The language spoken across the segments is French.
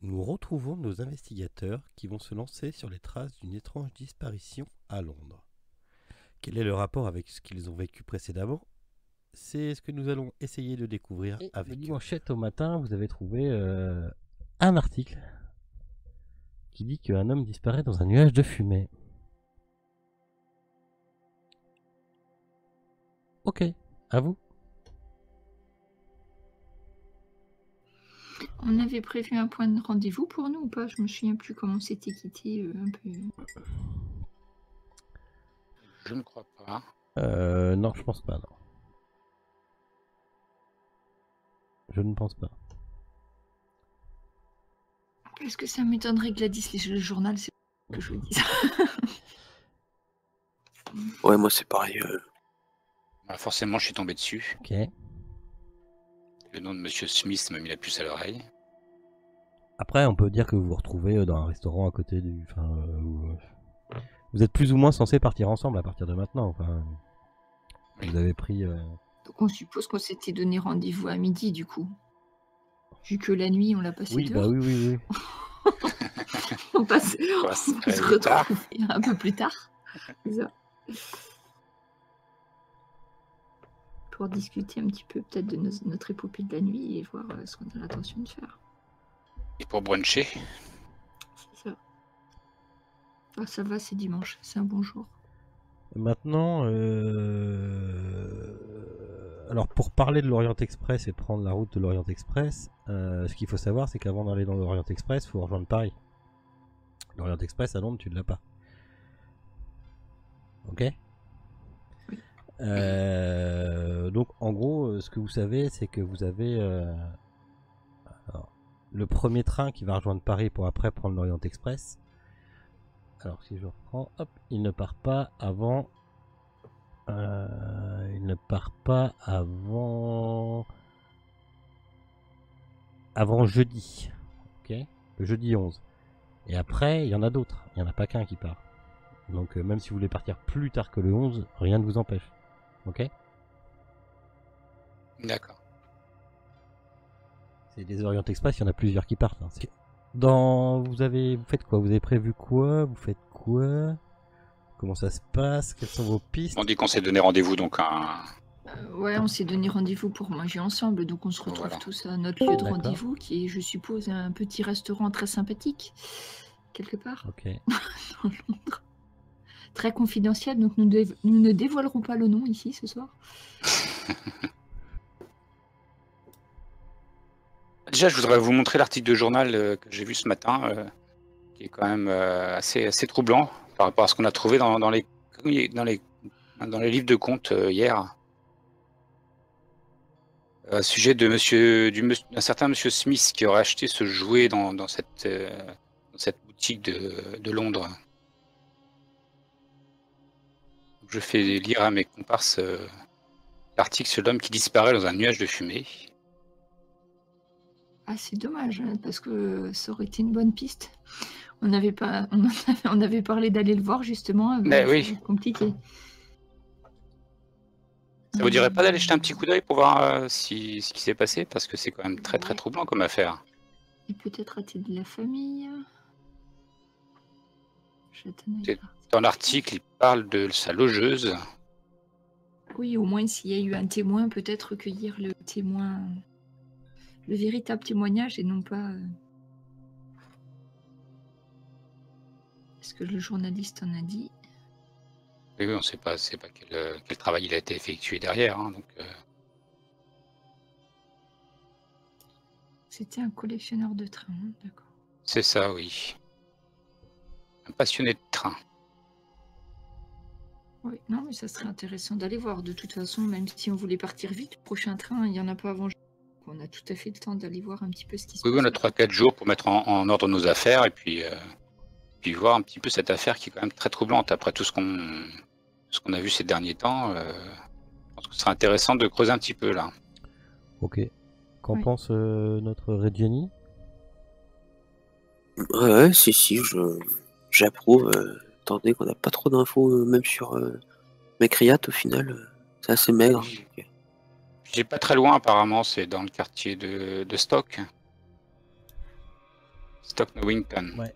Nous retrouvons nos investigateurs qui vont se lancer sur les traces d'une étrange disparition à Londres. Quel est le rapport avec ce qu'ils ont vécu précédemment? C'est ce que nous allons essayer de découvrir Et le avec eux. dimanche 7 au matin, vous avez trouvé un article qui dit qu'un homme disparaît dans un nuage de fumée. Ok, à vous. On avait prévu un point de rendez-vous pour nous ou pas? Je me souviens plus comment c'était quitté un peu. Je ne crois pas. Non, je pense pas, non. Je ne pense pas. Parce que ça m'étonnerait que Gladys lise le journal, c'est que je vous dis ça. Ouais, moi c'est pareil. Bah, forcément, je suis tombé dessus. Ok. Le nom de Monsieur Smith m'a mis la puce à l'oreille. Après, on peut dire que vous vous retrouvez dans un restaurant à côté du... Enfin, vous êtes plus ou moins censés partir ensemble à partir de maintenant. Enfin, Oui. vous avez pris... Donc on suppose qu'on s'était donné rendez-vous à midi du coup. Vu que la nuit on l'a passé Oui, dehors. bah oui. on passe, On va on se va se réveiller tard. retrouver un peu plus tard. C'est ça. Pour discuter un petit peu peut-être de notre épopée de la nuit et voir ce qu'on a l'intention de faire. Et pour bruncher, C'est ça. Ah, ça va, c'est dimanche, c'est un bon jour. Maintenant, alors pour parler de l'Orient Express et prendre la route de l'Orient Express, ce qu'il faut savoir, c'est qu'avant d'aller dans l'Orient Express, il faut rejoindre Paris. L'Orient Express à Londres, tu ne l'as pas. Ok. Donc en gros, ce que vous savez, c'est que vous avez alors, le premier train qui va rejoindre Paris pour après prendre l'Orient Express. Alors si je reprends, hop, il ne part pas avant. Il ne part pas avant jeudi. Ok, le jeudi 11. Et après, il y en a d'autres. Il n'y en a pas qu'un qui part. Donc même si vous voulez partir plus tard que le 11, rien ne vous empêche. Ok. d'accord. C'est des Orient Express, il y en a plusieurs qui partent. Hein. Vous faites quoi? Vous avez prévu quoi? Vous faites quoi? Comment ça se passe? Quelles sont vos pistes? On dit qu'on s'est donné rendez-vous donc Ouais, on s'est donné rendez-vous pour manger ensemble, donc on se retrouve Voilà. tous à notre lieu de D'accord. rendez-vous, qui est, je suppose, un petit restaurant très sympathique, quelque part, Ok. dans Londres. Très confidentiel, donc nous ne dévoilerons pas le nom ici ce soir. Déjà, je voudrais vous montrer l'article de journal que j'ai vu ce matin, qui est quand même assez troublant par rapport à ce qu'on a trouvé dans les livres de comptes hier. Sujet de d'un certain Monsieur Smith qui aurait acheté ce jouet dans cette boutique de Londres. Je fais lire à mes comparses l'article sur l'homme qui disparaît dans un nuage de fumée. Ah, c'est dommage, hein, parce que ça aurait été une bonne piste. On avait parlé d'aller le voir justement, Mais ça oui. va être compliqué. Ça vous dirait pas d'aller jeter un petit coup d'œil pour voir ce qui s'est passé? Parce que c'est quand même très Ouais. troublant comme affaire. Et peut-être à de la famille. C'est- Dans l'article, il parle de sa logeuse. Oui, au moins s'il y a eu un témoin, peut-être recueillir le véritable témoignage et non pas ce que le journaliste en a dit. Oui, on ne sait pas quel travail il a été effectué derrière. Hein, donc, C'était un collectionneur de trains, d'accord. c'est ça, oui. Un passionné de train. Oui, non, mais ça serait intéressant d'aller voir. De toute façon, même si on voulait partir vite, le prochain train, il n'y en a pas avant. On a tout à fait le temps d'aller voir un petit peu ce qui se Oui, passe. on a 3-4 jours pour mettre en ordre nos affaires et puis voir un petit peu cette affaire qui est quand même très troublante. Après tout ce qu'on a vu ces derniers temps, je pense que ce serait intéressant de creuser un petit peu là. Ok. Qu'en Oui. pense notre Reggiani? Ouais, si, j'approuve. Attendez qu'on n'a pas trop d'infos, même sur Mekriat au final. C'est assez maigre. J'ai pas très loin apparemment, c'est dans le quartier de Stock. Stock Newington. Ouais.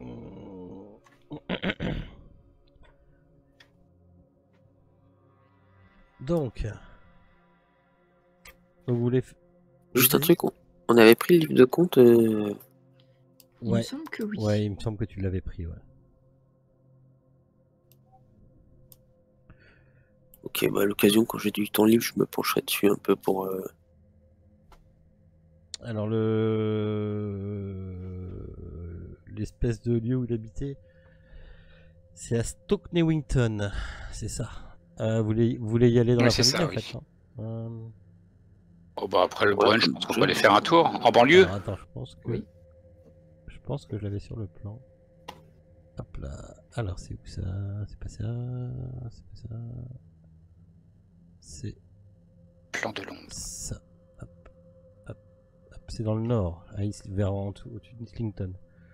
Donc vous voulez... Juste un truc, on avait pris le livre de compte. Il me Ouais. semble que oui. Ouais, il me semble que tu l'avais pris, ouais. Ok, bah à l'occasion, quand j'ai du temps libre, je me pencherai dessus un peu pour. Alors l'espèce de lieu où il habitait, c'est à Stoke Newington, c'est ça. Vous voulez y aller dans Ouais, la c'est famille ça, en oui. fait, hein. Oh, bah, après le Ouais, brunch, je pense qu'on peut aller faire un tour en banlieue. Alors, attends, Oui. je pense que je l'avais sur le plan. Hop là. Alors c'est où ça? C'est pas ça. C'est pas ça. C'est Plan de Londres. ça. Hop. Hop. Hop. C'est dans le nord, vers au-dessus d'Islington.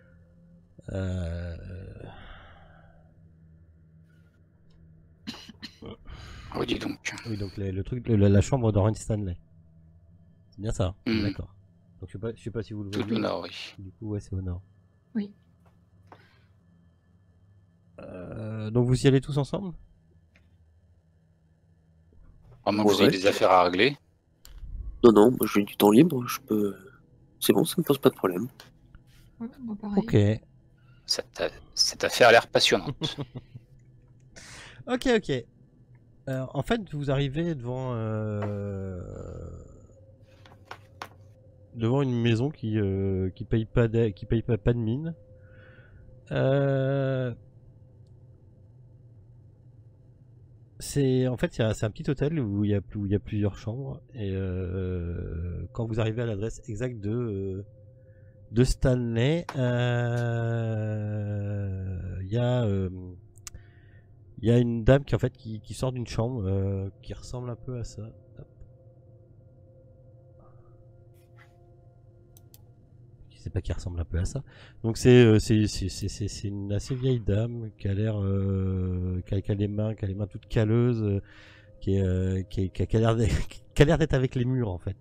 Oh, dis donc. Oui, donc le truc, la chambre d'Orange Stanley. C'est bien ça, d'accord. Donc je sais pas si vous le Tout voyez. au nord, oui. Du coup, ouais, c'est au nord. Oui. Donc vous y allez tous ensemble? Pendant que vous avez des affaires à régler. Non, moi j'ai du temps libre, je peux. C'est bon, ça me pose pas de problème. Ouais, moi, pareil. Ok. Cette affaire a l'air passionnante. Ok. En fait, vous arrivez devant une maison qui paye pas pas de mine. C'est un petit hôtel où il y a plusieurs chambres et quand vous arrivez à l'adresse exacte de Stanley, il y a une dame qui sort d'une chambre qui ressemble un peu à ça. Hop. Je sais pas qui ressemble un peu à ça. Donc c'est une assez vieille dame qui a l'air qui a les mains toutes calleuses, qui a l'air d'être avec les murs en fait.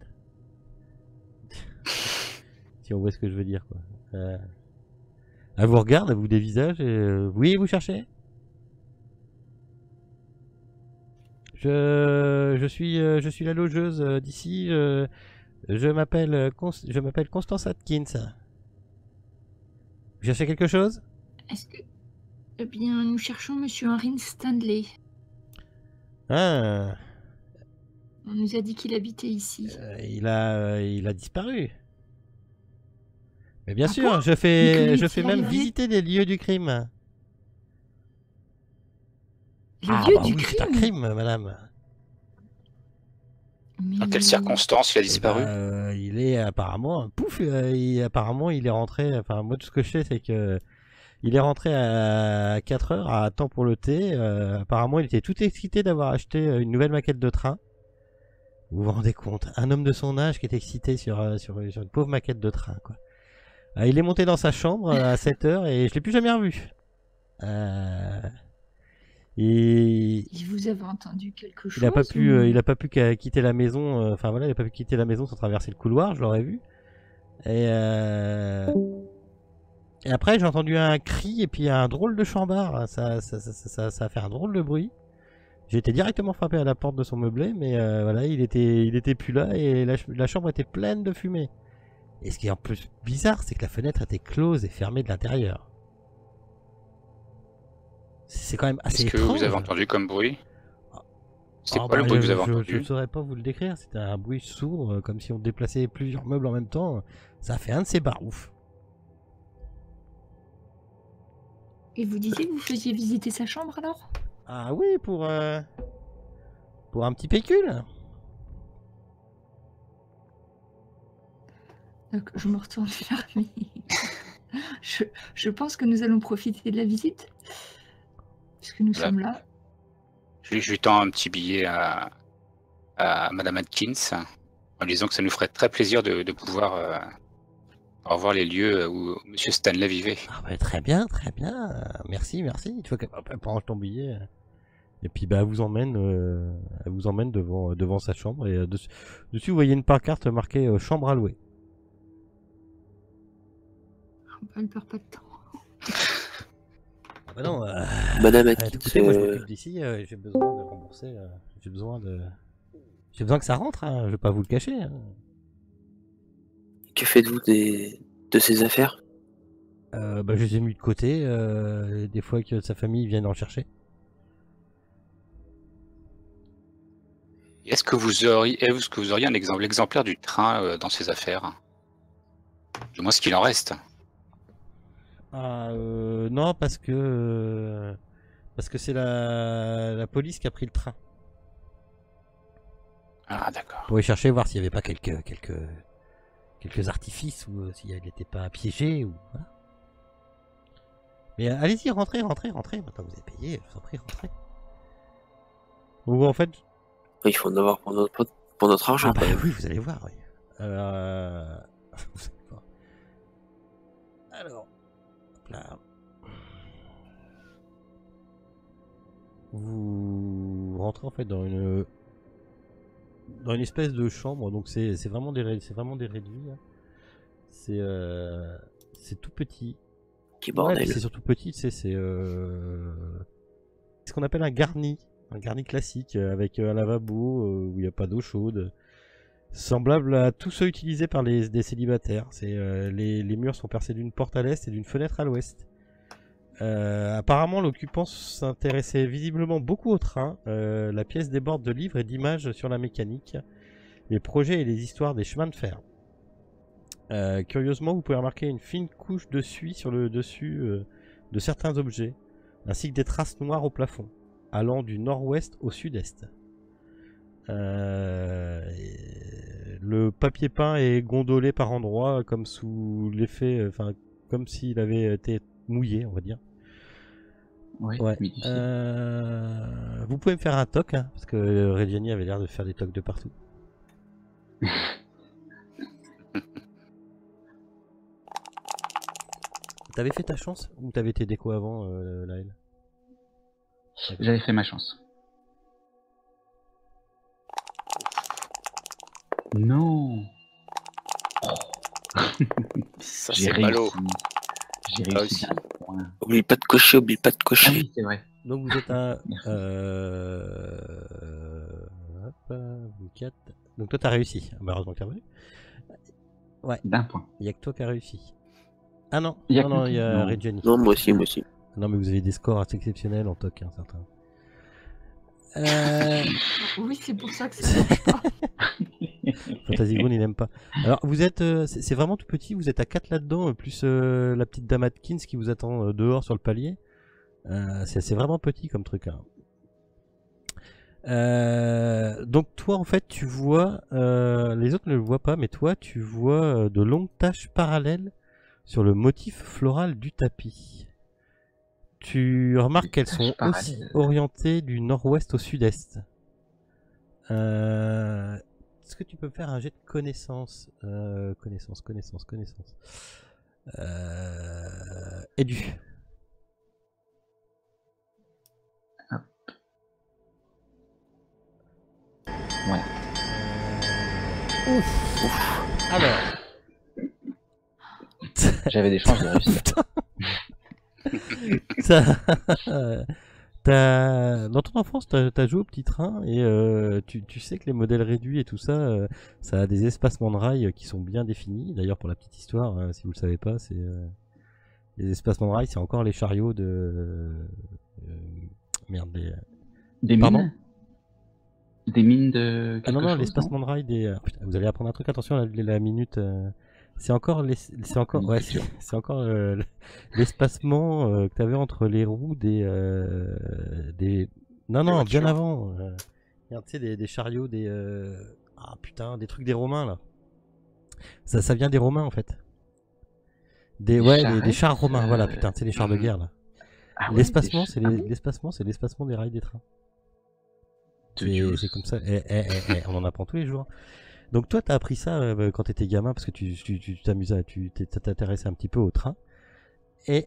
Si on voit ce que je veux dire quoi. Elle vous regarde, elle vous dévisage et oui, vous cherchez? Je suis la logeuse d'ici. Je m'appelle Constance Atkins. Vous cherchez quelque chose? Est-ce que... Eh bien, nous cherchons Monsieur Henry Stanley. Ah, On nous a dit qu'il habitait ici. il a disparu. Mais bien Ah sûr, bon? je Mais fais que lui même est-il visiter les lieux du crime. Le Ah lieu bah du oui, c'est un crime. crime, madame. Mais... Dans quelles circonstances il a Eh disparu? ben, il est apparemment, apparemment il est rentré. Enfin, moi tout ce que je sais c'est que il est rentré à 4 heures à temps pour le thé. Apparemment, il était tout excité d'avoir acheté une nouvelle maquette de train. Vous vous rendez compte, un homme de son âge qui est excité sur une pauvre maquette de train, quoi. Il est monté dans sa chambre à 7 heures et je l'ai plus jamais revu. Et Si vous avez entendu quelque chose il a pas pu, ou- il a pas pu quitter la maison. Enfin voilà, il a pas pu quitter la maison sans traverser le couloir. Je l'aurais vu. Et après, j'ai entendu un cri et puis un drôle de chambard. Ça a fait un drôle de bruit. J'ai été directement frappé à la porte de son meublé, mais voilà, il était plus là et la chambre était pleine de fumée. Et ce qui est en plus bizarre, c'est que la fenêtre était close et fermée de l'intérieur. C'est quand même assez Qu'est-ce que étrange. vous avez entendu comme bruit? C'est Ah quoi le bah, bruit que vous avez je entendu? saurais pas vous le décrire. C'était un bruit sourd, comme si on déplaçait plusieurs meubles en même temps. Ça fait un de ces baroufs. Et vous disiez que vous faisiez visiter sa chambre alors? Ah oui, pour un petit pécule. Donc, je me retourne vers lui. Je pense que nous allons profiter de la visite. Puisque nous Voilà. sommes là. Je lui tends un petit billet à Madame Atkins en lui disant que ça nous ferait très plaisir de pouvoir revoir les lieux où Monsieur Stanley vivait. Ah bah, très bien. Merci. Tu vois qu'elle prend ton billet. Et puis bah elle vous emmène devant sa chambre et dessus vous voyez une pancarte marquée chambre à louer. Elle perd pas de temps. Ah bah non, Madame écoutez, Atkins, moi je m'occupe d'ici, j'ai besoin de rembourser, j'ai besoin que ça rentre, hein, je vais pas vous le cacher. Hein. que faites-vous de ces affaires? Bah, je les ai mis de côté, des fois que sa famille vient en chercher. Est-ce que vous auriez l'exemplaire du train dans ces affaires? Du moins ce qu'il en reste. Non, parce que c'est la police qui a pris le train. Ah d'accord. Pour y chercher, voir s'il n'y avait pas quelques artifices ou s'il n'était pas piégé ou voilà. Mais allez-y, rentrez. Maintenant vous avez payé, je vous en prie, rentrez. Ou en fait, Il faut en avoir pour notre argent. ah bah quand même. oui, vous allez voir. Oui. vous allez voir. Alors, hop là. Vous rentrez en fait dans une espèce de chambre, donc c'est vraiment des réduits. Hein. C'est tout petit. Quel Ouais, bordel. puis c'est surtout petit, tu sais, c'est ce qu'on appelle un garni classique avec un lavabo où il n'y a pas d'eau chaude, semblable à tous ceux utilisés par des célibataires. Les murs sont percés d'une porte à l'est et d'une fenêtre à l'ouest. Apparemment, l'occupant s'intéressait visiblement beaucoup au train. La pièce déborde de livres et d'images sur la mécanique, les projets et les histoires des chemins de fer. Curieusement, vous pouvez remarquer une fine couche de suie sur le dessus de certains objets, ainsi que des traces noires au plafond, allant du nord-ouest au sud-est. Le papier peint est gondolé par endroits, comme sous l'effet, comme s'il avait été mouillé, on va dire. Oui, Ouais. Vous pouvez me faire un toc, hein, parce que Reggiani avait l'air de faire des tocs de partout. T'avais fait ta chance ou t'avais tes décos avant, Laël? J'avais fait ma chance. Non. Ça J'ai c'est réussi. ballot. J'ai Ah, réussi aussi. d'un point. Oublie pas de cocher. Ah oui, c'est vrai. Donc vous êtes à... Merci. Hop, vous 4. Donc toi t'as réussi. Ah, bah, heureusement que t'es revenu. D'un point. Il y a que toi qui as réussi. Ah non, Il y a non, que non, toi. il y a Non. Reggiani. Non, moi aussi. Non mais vous avez des scores assez exceptionnels en toc, hein, certains. Oui, c'est pour ça que ça marche pas. Fantasy Ground il n'aime pas. Alors vous êtes, c'est vraiment tout petit, vous êtes à 4 là-dedans, plus la petite dame Atkins qui vous attend dehors sur le palier. C'est vraiment petit comme truc. Hein. Donc toi en fait tu vois, les autres ne le voient pas, mais toi tu vois de longues taches parallèles sur le motif floral du tapis. Tu remarques qu'elles taches sont aussi parallèles. orientées du nord-ouest au sud-est. Est-ce que tu peux me faire un jet de connaissance, connaissance. Édu. Ouais. Ouf. Alors. J'avais des chances de réussir. Dans ton enfance, t'as joué au petit train et tu sais que les modèles réduits et tout ça, ça a des espacements de rails qui sont bien définis. D'ailleurs, pour la petite histoire, si vous le savez pas, c'est les espacements de rails, c'est encore les chariots de merde. Des Pardon mines. Des mines de Ah non, quelque chose, l'espacement de rails des. Putain, vous allez apprendre un truc. Attention, la minute. C'est encore l'espacement que t'avais entre les roues des. Non, bien voitures. avant. Regarde, tu sais, des chariots, des. Ah putain, des trucs des Romains là. Ça vient des Romains en fait. Des charrettes, chars romains, voilà, putain, c'est les chars de guerre là. Ah ouais, L'espacement, des c'est ah bon l'espacement des rails des trains. De Dieu. C'est comme ça. On en apprend tous les jours. Donc toi, t'as appris ça quand t'étais gamin parce que tu t'amusais, tu t'intéressais un petit peu au train. Et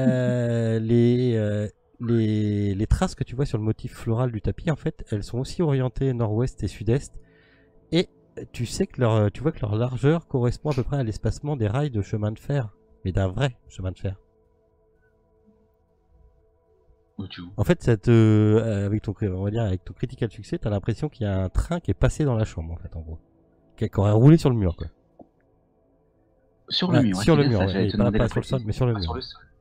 les traces que tu vois sur le motif floral du tapis, en fait, elles sont aussi orientées nord-ouest et sud-est. Et tu sais que tu vois que leur largeur correspond à peu près à l'espacement des rails de chemin de fer mais d'un vrai chemin de fer. Où tu vois. En fait, avec ton, on va dire, avec ton critical succès, t'as l'impression qu'il y a un train qui est passé dans la chambre, en fait, en gros. Qui aurait roulé sur le mur, quoi. Sur le mur. Sur c'est le bien mur, ça, ouais, j'allais et te pas demander la sur le sol, précision. mais sur le Pas mur. sur le sol.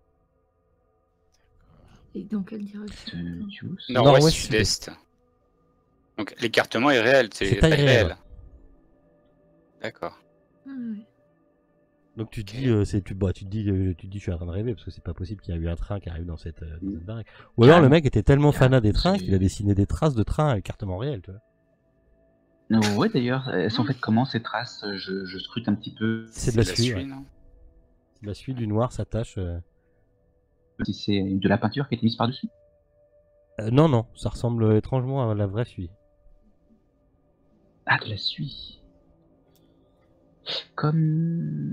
Et dans quelle direction? Juice. Nord-ouest, Nord-ouest, sud-est. Donc l'écartement est réel, c'est taille taille réelle. réelle. D'accord. Ah, ouais. Donc tu te dis, tu te dis, je suis en train de rêver parce que c'est pas possible qu'il y ait eu un train qui arrive dans cette baraque. Ou alors le mec était tellement fanat des trains qu'il a dessiné des traces de trains à écartement réel, tu vois. Non, ouais, d'ailleurs, elles sont faites comment ces traces? Je scrute un petit peu. C'est de la suie, ouais. non? C'est de la suie, du noir s'attache. Si c'est de la peinture qui a été mise par-dessus. Non, non, ça ressemble étrangement à la vraie suie. Ah, de la suie. Comme...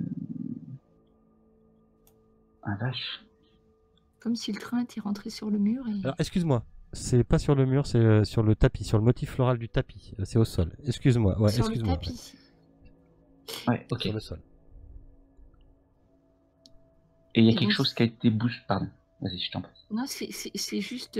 Un vache. Comme si le train était rentré sur le mur et... Alors, excuse-moi, c'est pas sur le mur, c'est sur le tapis, sur le motif floral du tapis. C'est au sol. Excuse-moi, ouais, sur le excuse-moi. tapis. Ouais, ok. Sur le sol. Et il y a Et quelque donc- chose qui a été bougé. Pardon. Vas-y, je t'en prie. Non, c'est juste...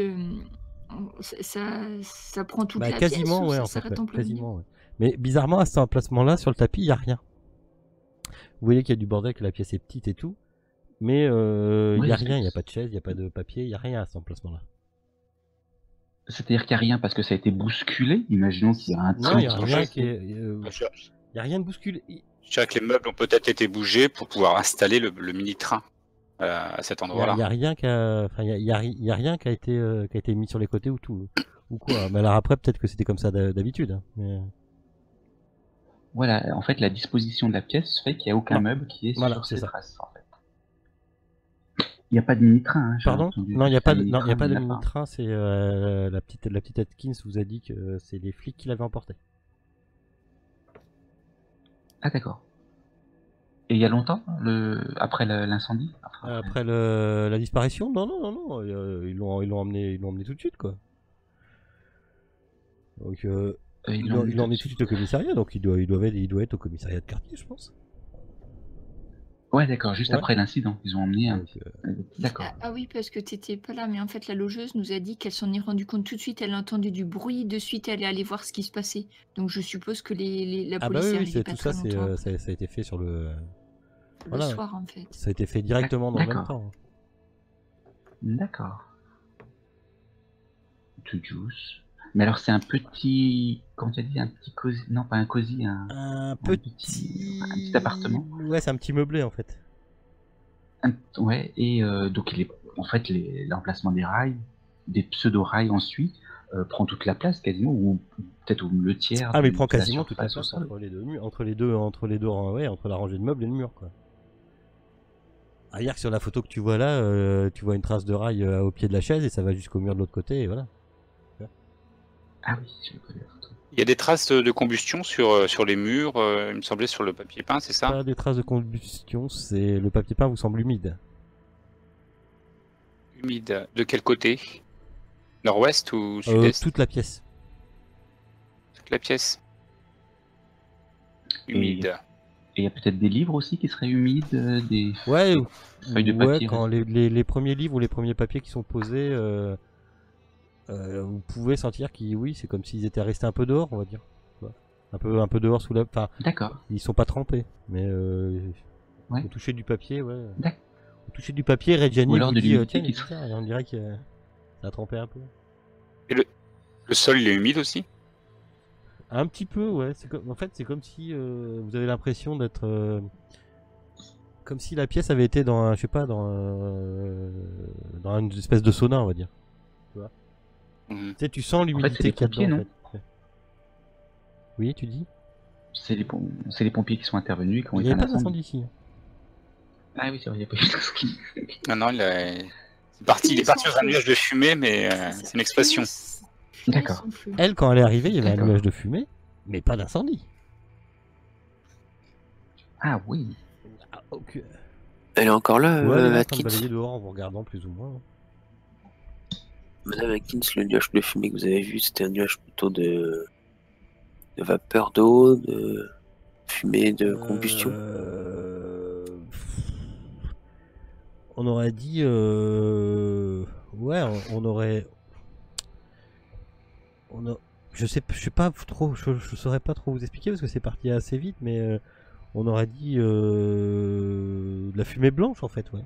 ça prend toute Bah, la quasiment, pièce ou ouais, ça en fait, s'arrête ouais, en plein milieu? quasiment, ouais. Mais bizarrement, à cet emplacement-là, sur le tapis, il n'y a rien. Vous voyez qu'il y a du bordel, que la pièce est petite et tout. Mais il Oui, n'y a c'est- rien, il n'y a pas de chaise, il n'y a pas de papier, il n'y a rien à cet emplacement-là. C'est-à-dire qu'il n'y a rien parce que ça a été bousculé. Imaginons qu'il y a un Non, train il n'y a qui rien passe. qui est. Je Il n'y a rien de bousculé. je dirais que les meubles ont peut-être été bougés pour pouvoir installer le mini-train à cet Il n'y endroit-là. a rien qui a. Enfin, il y a rien qui a été mis sur les côtés ou tout. Ou quoi. Mais alors après, peut-être que c'était comme ça d'habitude. Hein. Mais... Voilà, en fait, la disposition de la pièce fait qu'il n'y a aucun Non. meuble qui est Voilà, sur c'est ces ça. traces, en fait. Il n'y a pas de mini-train, hein, j'ai Pardon? entendu Non, il n'y a que pas c'est de, un non, il y a pas de mini-train, mini-train, c'est la petite Atkins vous a dit que c'est les flics qui l'avaient emporté. Ah, d'accord. Et il y a longtemps, après l'incendie? Après la disparition? Non, non, non, non, ils l'ont emmené tout de suite, quoi. Donc, ils l'ont emmené tout de suite au commissariat, donc il doit être au commissariat de quartier, je pense. Ouais, d'accord, juste Ouais. après l'incident, ils ont emmené un... Donc, D'accord. Ah oui, parce que t'étais pas là, mais en fait, la logeuse nous a dit qu'elle s'en est rendue compte tout de suite. Elle a entendu du bruit, de suite, elle est allée voir ce qui se passait. Donc, je suppose que la ah bah police est oui, arrivée c'est pas tout très ça, longtemps après, ça a été fait sur le voilà. soir, en fait. Ça a été fait directement dans le même D'accord. temps. D'accord. To juice. Mais alors c'est un petit... Comment tu as dit? Un petit cosy... Non, pas un cosy, Un petit appartement. Ouais, c'est un petit meublé en fait. Ouais, et donc il est... En fait, l'emplacement des rails, des pseudo-rails ensuite, prend toute la place quasiment, ou peut-être le tiers. Ah mais il de prend la quasiment toute la surface place au sol. entre la rangée de meubles et le mur, quoi. Ah, hier sur la photo que tu vois là, tu vois une trace de rail au pied de la chaise et ça va jusqu'au mur de l'autre côté et voilà. Ah oui, je connais la photo. Il y a des traces de combustion sur les murs, il me semblait sur le papier peint, c'est ça? Pas des traces de combustion, c'est le papier peint vous semble humide. Humide. De quel côté? Nord-ouest ou sud-est? Toute la pièce. Toute la pièce. Humide. Et il y a peut-être des livres aussi qui seraient humides, des Ouais, feuilles de papier. quand les premiers livres ou les premiers papiers qui sont posés, vous pouvez sentir oui, c'est comme s'ils étaient restés un peu dehors, on va dire. Un peu dehors sous la. Enfin, D'accord. ils sont pas trempés, mais Ouais. au toucher du papier, ouais. D'accord. Au toucher du papier, Reggiani Ou alors vous de dit l'humidité tiens, il est qui bizarre, et on dirait que ça a trempé un peu. Le sol, il est humide aussi? Un petit peu, ouais. En fait, c'est comme si vous avez l'impression d'être. Comme si la pièce avait été dans je sais pas, dans une espèce de sauna, on va dire. Mhm. Tu sais, tu sens l'humidité les qu'il y a pompiers, dedans, non en fait. Oui, tu dis? C'est les pompiers qui sont intervenus, qui ont Il n'y éteint avait pas l'incendie. d'incendie ici. Ah oui, c'est vrai, il n'y a pas eu d'incendie. Non, il est parti dans un nuage de fumée, mais c'est une expression. D'accord. Elle, quand elle est arrivée, il y avait un D'accord. nuage de fumée, mais pas d'incendie. Ah oui. Ah, ok. Elle est encore là, Ouais, elle est là en train de Atkins. balayer dehors en vous regardant plus ou moins. Madame Atkins, le nuage de fumée que vous avez vu, c'était un nuage plutôt de vapeur d'eau, de fumée, de combustion. on aurait dit... Ouais, on aurait... Je sais pas trop, je saurais pas trop vous expliquer parce que c'est parti assez vite, mais on aurait dit de la fumée blanche en fait, ouais.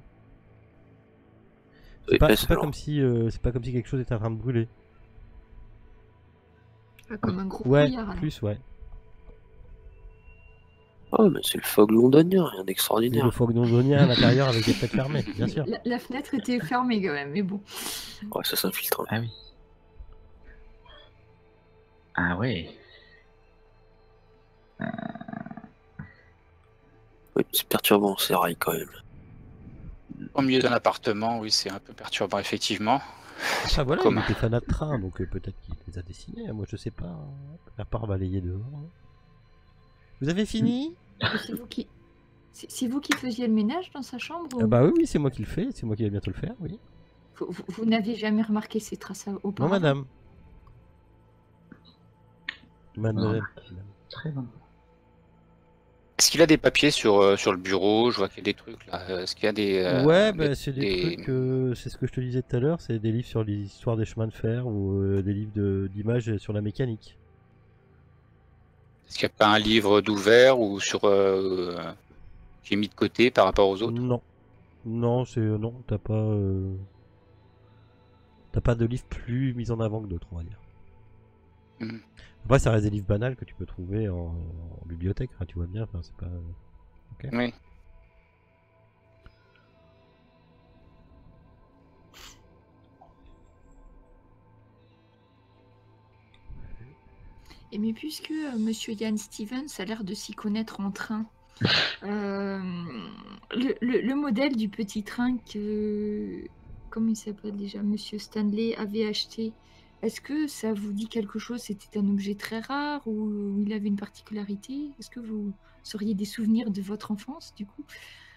C'est pas comme si quelque chose était en train de brûler. Ah, comme un gros Ouais, brouillard, alors. plus ouais. Oh, mais c'est le fog londonien, rien Et d'extraordinaire. le fog londonien à l'intérieur avec les fenêtres fermées, bien sûr. La fenêtre était fermée quand même, mais bon. Ouais, ça s'infiltre. Ah oui. Ah ouais. Oui, c'est perturbant, ces rails quand même. Au milieu d'un appartement, oui, c'est un peu perturbant, effectivement. Ah voilà, Comment il était fanat de train, donc peut-être qu'il les a dessinés, moi je sais pas, hein, à part balayer dehors. Hein. Vous avez fini? C'est vous qui faisiez le ménage dans sa chambre ou... Bah oui, c'est moi qui le fais, c'est moi qui vais bientôt le faire, oui. Vous n'avez jamais remarqué ces traces auparavant? Non madame. Mademoiselle. Très bon. Est-ce qu'il a des papiers sur le bureau? Je vois qu'il y a des trucs là. Est-ce qu'il y a des. Ouais, bah, c'est des trucs, c'est ce que je te disais tout à l'heure, c'est des livres sur l'histoire des chemins de fer ou des livres d'images sur la mécanique. Est-ce qu'il n'y a pas un livre d'ouvert ou sur. Qui est mis de côté par rapport aux autres? Non. Non, non, t'as pas de livre plus mis en avant que d'autres, on va dire. Mhm. Après, ça reste des livres banals que tu peux trouver en bibliothèque, hein, tu vois bien, enfin, c'est pas... Okay. Oui. Et mais puisque Monsieur Ian Stevens a l'air de s'y connaître en train, le modèle du petit train que... Comment il s'appelle déjà? Monsieur Stanley avait acheté, est-ce que ça vous dit quelque chose? C'était un objet très rare ou il avait une particularité? Est-ce que vous auriez des souvenirs de votre enfance, du coup?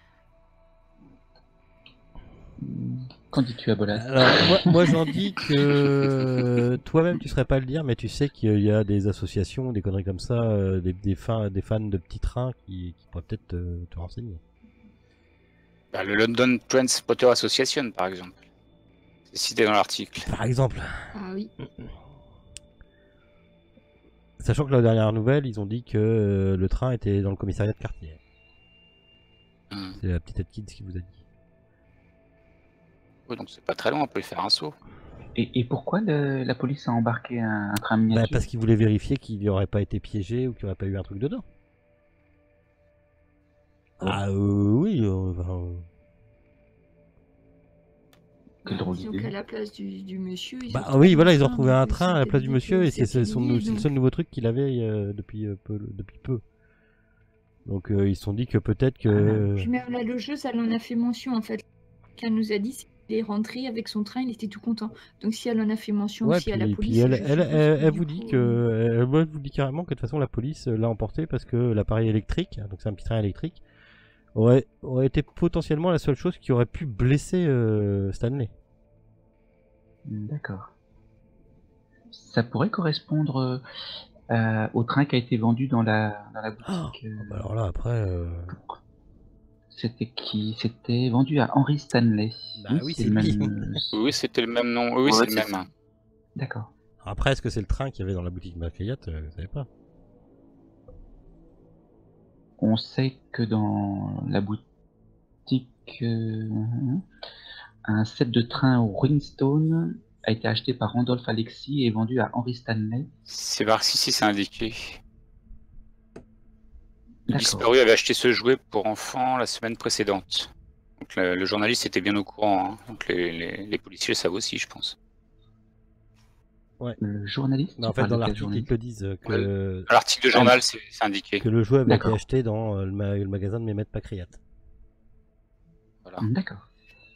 Qu'en dis-tu à Bolas? Alors, moi j'en dis que toi-même tu serais pas à le dire, mais tu sais qu'il y a des associations, des conneries comme ça, des fans de petits trains qui pourraient peut-être te renseigner. Bah, le London Transporter Association, par exemple. C'est cité dans l'article. Par exemple. Ah oui. Sachant que la dernière nouvelle, ils ont dit que le train était dans le commissariat de quartier. C'est la petite Atkins qui vous a dit. Oui, donc c'est pas très loin, on peut y faire un saut. Et pourquoi la police a embarqué un train miniature? Parce qu'ils voulaient vérifier qu'il n'y aurait pas été piégé ou qu'il n'y aurait pas eu un truc dedans. Oh. Ah oui. Quelle drôle Disons d'idée. qu'à la place du monsieur... Bah oui, voilà, ils ont retrouvé un donc train à la place du monsieur et c'est le donc- seul nouveau truc qu'il avait depuis peu. Donc ils se sont dit que peut-être que... Puis même la logeuse, elle en a fait mention en fait. Elle nous a dit qu'il est rentré avec son train, il était tout content. Donc si elle en a fait mention Ouais, aussi à la puis police, elle, je elle, suppose elle, que elle du vous coup, dit que, elle vous dit carrément que de toute façon la police l'a emporté parce que l'appareil électrique, donc c'est un petit train électrique, aurait été potentiellement la seule chose qui aurait pu blesser Stanley. D'accord. Ça pourrait correspondre au train qui a été vendu dans la boutique. Bah alors là après... C'était qui? C'était vendu à Henry Stanley. Bah oui, c'est le lui. même. Oui, c'était le même nom. Oui, Ouais, c'est le c'est même. D'accord. Après, est-ce que c'est le train qu'il y avait dans la boutique Lafayette? Je savais pas. On sait que dans la boutique, un set de train au Rhinestone a été acheté par Randolph Alexis et vendu à Henry Stanley. C'est Marx ici, c'est indiqué. Le D'accord. disparu avait acheté ce jouet pour enfants la semaine précédente. Donc le journaliste était bien au courant. Hein. Donc les policiers le savent aussi, je pense. Le journaliste? Mais en fait, dans l'article, ils te disent que, À l'article de journal, c'est indiqué. que le jouet avait été D'accord. acheté dans le magasin de Mehmet Pacriat. Voilà. D'accord.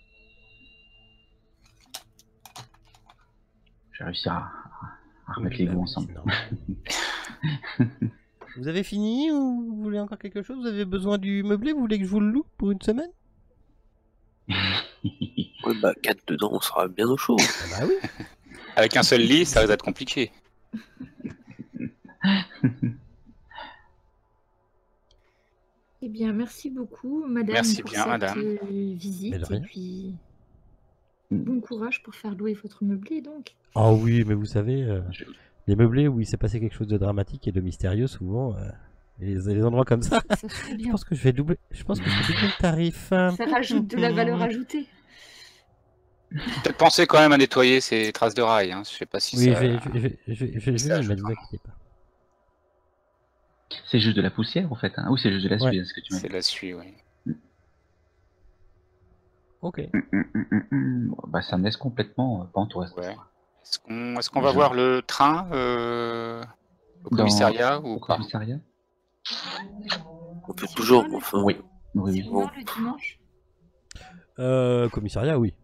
J'ai réussi à remettre les Bah mots oui, ensemble. c'est normal. Vous avez fini ou vous voulez encore quelque chose? Vous avez besoin du meublé? Vous voulez que je vous le loue pour une semaine? Ouais, bah 4 dedans, on sera bien au chaud. Ah bah oui. Avec un seul lit, ça risque d'être compliqué. Et Eh bien, merci beaucoup, madame, Merci pour bien, cette madame. visite. Mais de rien. Et puis, bon courage pour faire louer votre meublé, donc. Ah oui, mais vous savez, Je- les meublés où il s'est passé quelque chose de dramatique et de mystérieux, souvent, les endroits comme ça, Ça se fait je bien. pense que je vais doubler le tarif. Ça rajoute de la valeur ajoutée. Peut-être penser quand même à nettoyer ces traces de rails. Hein. Je sais pas si Oui, ça. je vais ça m'y ajoute mettre, ne vous vraiment. inquiétez pas. C'est juste de la poussière, en fait. Hein. Oui, c'est juste de la Ouais. suie, hein, ce que tu m'as C'est dit. la suie, oui. Ok. Bah, ça me laisse complètement pantoise. Ouais. Est-ce qu'on va voir le train au commissariat ou Au pas? commissariat On peut Si toujours, on va, enfin. Oui. Oui, Si oui. on va le dimanche. Commissariat, oui.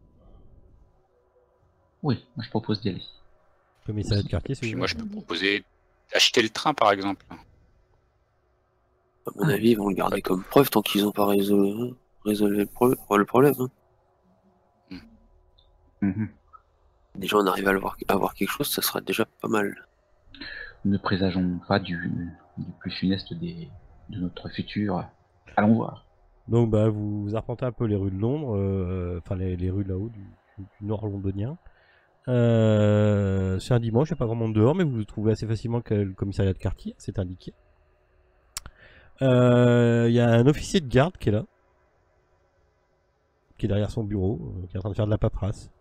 Oui, moi, je propose d'y aller. Commissariat de quartier, c'est Puis ouvert. moi, je peux proposer d'acheter le train, par exemple. À mon avis, ils vont le garder comme preuve tant qu'ils n'ont pas résolu le problème. Hein. Mhm. Déjà, on arrive à voir quelque chose, ça sera déjà pas mal. Ne présageons pas du plus funeste de notre futur. Allons voir. Donc, bah, vous arpentez un peu les rues de Londres, enfin les rues là-haut du nord londonien. C'est un dimanche, il n'y a pas grand monde dehors, mais vous trouvez assez facilement que le commissariat de quartier, c'est indiqué. Il y a un officier de garde qui est là, qui est derrière son bureau, qui est en train de faire de la paperasse.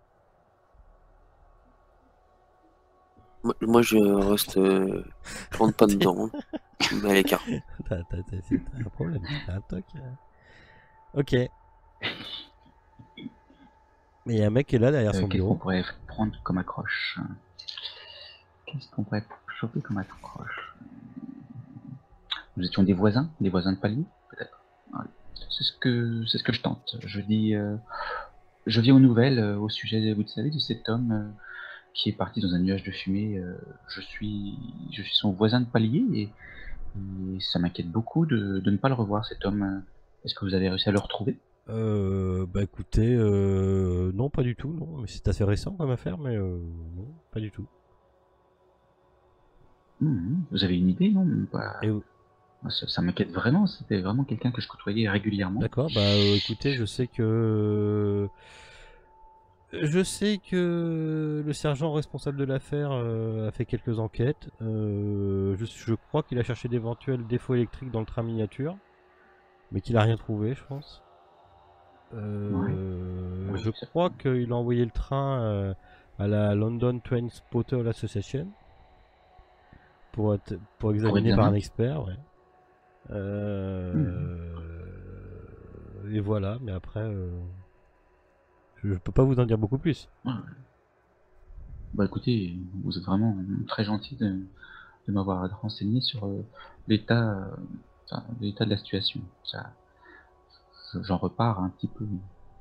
Moi, je reste. Je rentre pas dedans. Hein. Je me mets à l'écart. T'as un problème, t'as un toc. Ok. Mais il y a un mec qui est là derrière son Qu'est-ce qu'on bureau. pourrait prendre comme accroche? Qu'est-ce qu'on pourrait choper comme accroche? Nous étions des voisins de palier, peut-être. Ouais. C'est ce que je tente. Je dis, je viens aux nouvelles au sujet, vous savez, de cet homme qui est parti dans un nuage de fumée. Je suis son voisin de palier et ça m'inquiète beaucoup de ne pas le revoir, cet homme. Est-ce que vous avez réussi à le retrouver? Bah écoutez, non, pas du tout, non. Mais c'est assez récent comme affaire, mais non, pas du tout. Vous avez une idée, non? Bah, Et ça m'inquiète vraiment. C'était vraiment quelqu'un que je côtoyais régulièrement. d'accord, bah écoutez, je sais que le sergent responsable de l'affaire a fait quelques enquêtes. Je crois qu'il a cherché d'éventuels défauts électriques dans le train miniature, mais qu'il a rien trouvé, je pense. Oui, Je crois qu'il a envoyé le train à la London Train Spotter Association pour examiner par examen. un expert, ouais. Et voilà, mais après, je peux pas vous en dire beaucoup plus. Ouais. Bah écoutez, vous êtes vraiment très gentil de m'avoir renseigné sur l'état de la situation. J'en repars un petit peu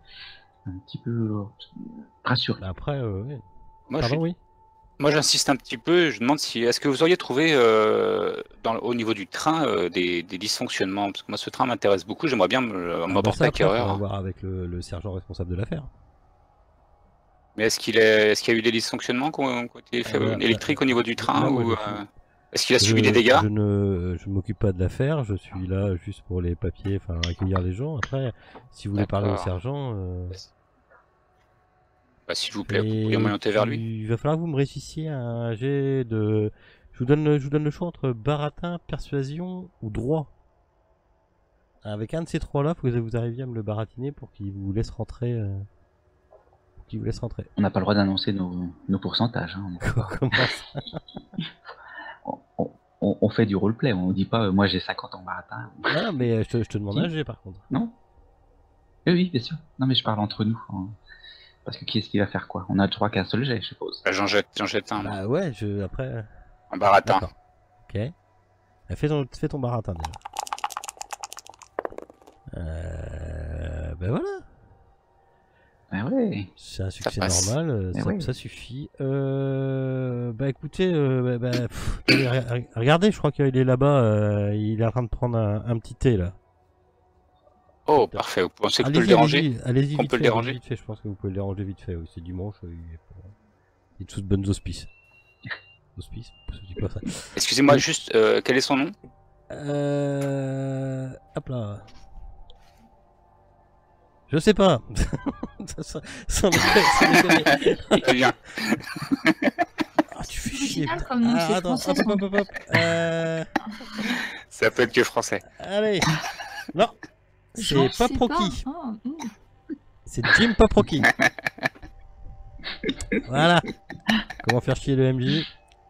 rassuré. Bah après, ouais. Moi, Pardon, oui. Moi, j'insiste un petit peu. Je demande si est-ce que vous auriez trouvé au niveau du train des dysfonctionnements, parce que moi, ce train m'intéresse beaucoup. J'aimerais bien m'apporter ça, après, acquéreur. on va voir avec le sergent responsable de l'affaire. Mais est-ce qu'il y a eu des dysfonctionnements qui ont été faits électriques au niveau du train là, moi, ou est-ce qu'il a subi des dégâts? Je ne m'occupe pas de l'affaire, je suis là juste pour les papiers, enfin accueillir les gens. Après, si vous voulez parler au D'accord. sergent, Bah, s'il vous plaît, vous pourriez m'orienter vers lui. il va falloir que vous me réussissiez un jet de. Je vous donne le choix entre baratin, persuasion ou droit. Avec un de ces trois-là, faut que vous arriviez à me le baratiner pour qu'il vous laisse rentrer. On n'a pas le droit d'annoncer nos pourcentages. Hein. Comment ça? On fait du roleplay, on ne dit pas moi j'ai 50 en baratin. Ah, mais je te demande un jet par contre. Non? Oui, bien sûr. Non, mais je parle entre nous. Hein. Parce que qui est-ce qui va faire quoi? On a le droit qu'à un seul jet, je suppose. Bah, j'en jette un. moi. Bah ouais, après. Un baratin. D'accord. Ok. Fais ton baratin déjà. Ben voilà. Ah ouais. C'est un succès passe. normal, ouais. ça suffit. Bah écoutez, regardez, je crois qu'il est là-bas, il est en train de prendre un petit thé là. Oh, parfait. Vous pensez que je peux le déranger? Allez-y, Qu'on vite peut le fait, déranger? vite fait, je pense que vous pouvez le déranger vite fait, oui, c'est dimanche, il est sous de bonnes auspices. Auspices, je dis pas ça. Excusez-moi, juste, quel est son nom? Hop là. Je sais pas. Sans déconner. Très bien. Ah, tu fais chier. Original comme nom, c'est Attends, français, hop. Ça peut être que français. Allez. Non. Je C'est sais Paproki. Ah, C'est Jim Paproki. Voilà. Comment faire chier le MJ?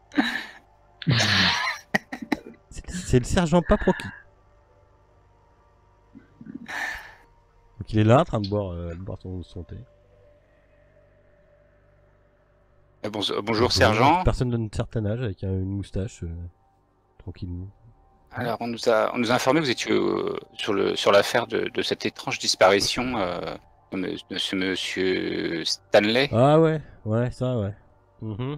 C'est le sergent Paproki. Donc il est là en train de boire son thé. Bonjour sergent. Personne d'un certain âge avec une moustache tranquillement. Alors on nous a informé que vous étiez sur l'affaire de cette étrange disparition de ce monsieur Stanley. Ah ouais, ça ouais. Mhm.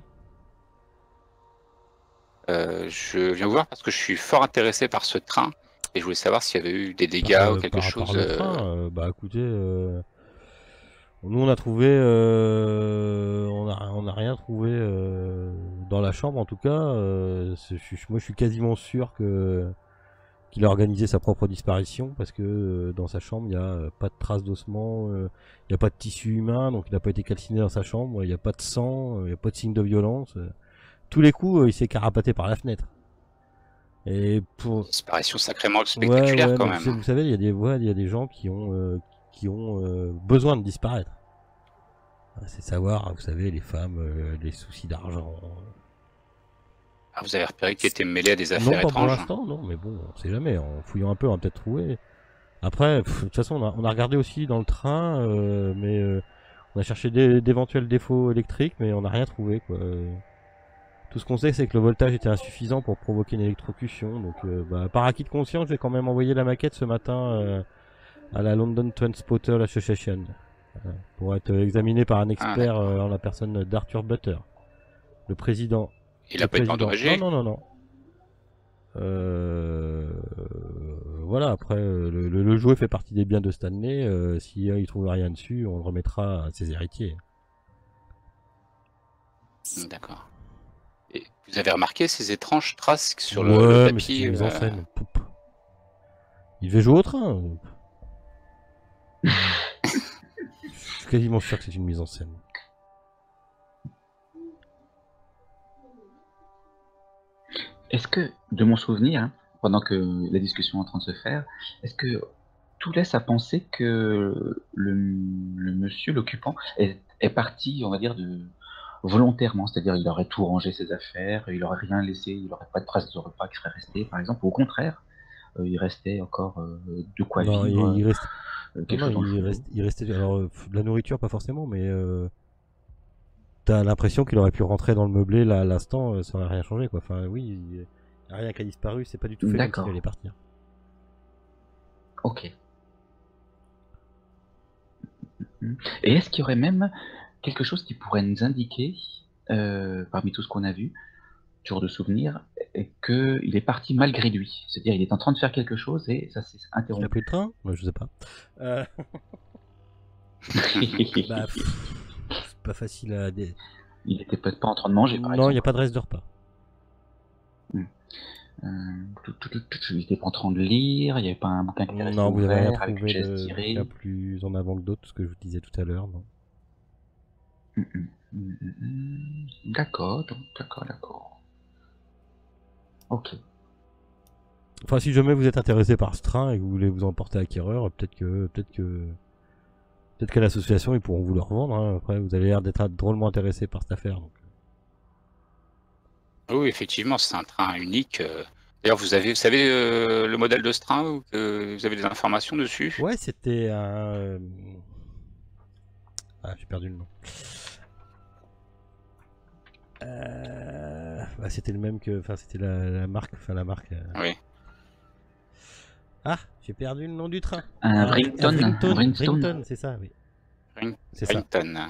Je viens vous voir parce que je suis fort intéressé par ce train et je voulais savoir s'il y avait eu des dégâts ou quelque par chose. rapport au train, bah écoutez, nous on a trouvé, on a rien trouvé dans la chambre en tout cas. Moi je suis quasiment sûr qu'il a organisé sa propre disparition parce que dans sa chambre il n'y a pas de traces d'ossements, il n'y a pas de tissu humain, donc il n'a pas été calciné dans sa chambre, il n'y a pas de sang, il n'y a pas de signe de violence. Tous les coups il s'est carapaté par la fenêtre. Et pour Disparition sacrément spectaculaire quand même. Vous savez, il y a des gens qui ont besoin de disparaître. C'est savoir, vous savez, les femmes, les soucis d'argent. Ah, vous avez repéré qu'il était mêlé à des Non, affaires pas pour étranges. l'instant, non, mais bon, on sait jamais. En fouillant un peu, on va peut-être trouver. Après, de toute façon, on a regardé aussi dans le train, mais on a cherché d'éventuels défauts électriques, mais on n'a rien trouvé, quoi. Tout ce qu'on sait, c'est que le voltage était insuffisant pour provoquer une électrocution. Donc, par acquis de conscience, j'ai quand même envoyé la maquette ce matin à la London Transporter Association pour être examiné par un expert en la personne d'Arthur Butter, le président. Il a pas été endommagé? Non. Voilà, après, le jouet fait partie des biens de Stanley. Si il trouve rien dessus, on le remettra à ses héritiers. D'accord. Et vous avez remarqué ces étranges traces sur Ouais, le mais tapis c'est une mise en scène. Poup. Il devait jouer au train. Je suis quasiment sûr que c'est une mise en scène. Est-ce que, de mon souvenir, hein, pendant que la discussion est en train de se faire, est-ce que tout laisse à penser que le monsieur, l'occupant, est parti, on va dire, volontairement, c'est-à-dire il aurait tout rangé ses affaires, il aurait rien laissé, il n'aurait pas de traces de repas qui serait resté, par exemple, ou au contraire, il restait encore de quoi Non, vivre, il reste. quelque chose dans le frigo. Il restait. Alors, de la nourriture, pas forcément, mais t'as l'impression qu'il aurait pu rentrer dans le meublé là à l'instant, ça aurait rien changé, quoi. Enfin, oui, il n'y a rien qui a disparu, c'est pas du tout fait comme D'accord. s'il allait partir. Ok. Et est-ce qu'il y aurait même quelque chose qui pourrait nous indiquer, parmi tout ce qu'on a vu, tour de souvenir, qu'il est parti malgré lui? C'est-à-dire il est en train de faire quelque chose et ça s'est Il a interrompu. pris le train? Moi, je sais pas. Bah, c'est pas facile à. Il était peut-être pas en train de manger, par Non, il exemple. n'y a pas de reste de repas. Il était pas en train de lire, il n'y avait pas un bouquin qui était resté Non, vous n'avez rien ouvert avec une trouvé chaise de tirée. bien plus en avant que d'autres, ce que je vous disais tout à l'heure. Non. D'accord. Ok. Enfin, si jamais vous êtes intéressé par ce train et que vous voulez vous emporter acquéreur, peut-être qu'à l'association ils pourront vous le revendre. Hein. Après, vous avez l'air d'être drôlement intéressé par cette affaire. Donc. Oui, effectivement, c'est un train unique. D'ailleurs, vous savez le modèle de ce train ou que vous avez des informations dessus? Ouais, c'était un. Ah, j'ai perdu le nom. Bah, c'était le même que. Enfin, c'était la marque. Enfin, la marque. Oui. Ah, j'ai perdu le nom du train. Un Rington, Rington, c'est ça, oui. C'est ça. Rington.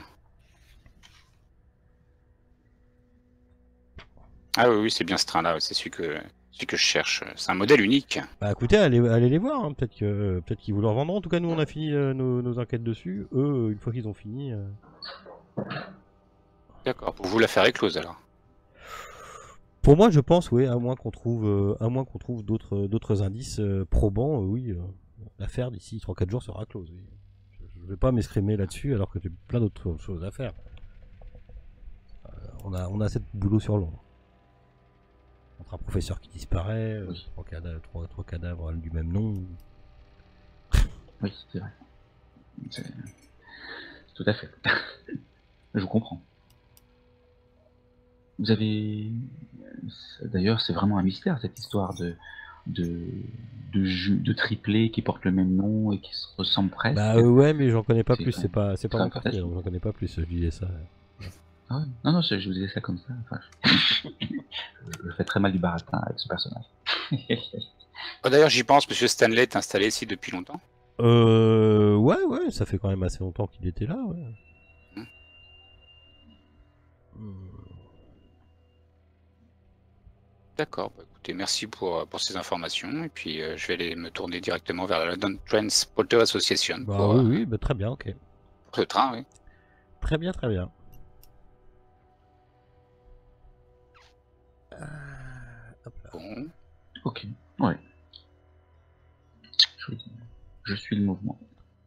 Ah oui, c'est bien ce train-là, c'est celui que je cherche. C'est un modèle unique. Bah écoutez, allez les voir, hein. Peut-être qu'ils vous le revendront. En tout cas, nous on a fini nos enquêtes dessus. Eux, une fois qu'ils ont fini. D'accord, pour vous l'affaire est close alors. Pour moi, je pense, oui, à moins qu'on trouve, d'autres indices probants, oui, l'affaire d'ici 3-4 jours sera close. Oui. Je ne vais pas m'escrimer là-dessus alors que j'ai plein d'autres choses à faire. On a assez de boulot sur Londres. Entre un professeur qui disparaît, Oui. trois cadavres du même nom. Oui, c'est vrai. C'est- Tout à fait. Je vous comprends. Vous avez... D'ailleurs, c'est vraiment un mystère, cette histoire de triplés qui portent le même nom et qui se ressemblent presque. Bah ouais, mais j'en connais pas C'est plus, quand c'est pas très mon quartier, fantastique. donc j'en connais pas plus, je disais ça. Ah ouais. Non, je vous disais ça comme ça. Enfin, je fais très mal du baratin avec ce personnage. Oh, d'ailleurs, j'y pense, Monsieur Stanley est installé ici depuis longtemps. Ouais, ça fait quand même assez longtemps qu'il était là, ouais. D'accord, bah, écoutez, merci pour ces informations. Et puis, je vais aller me tourner directement vers la London Transporter Association Bah pour, oui, bah, très bien, ok. pour le train, oui. Très bien, très bien. Hop là. Bon. Ok, ouais. Je suis le mouvement.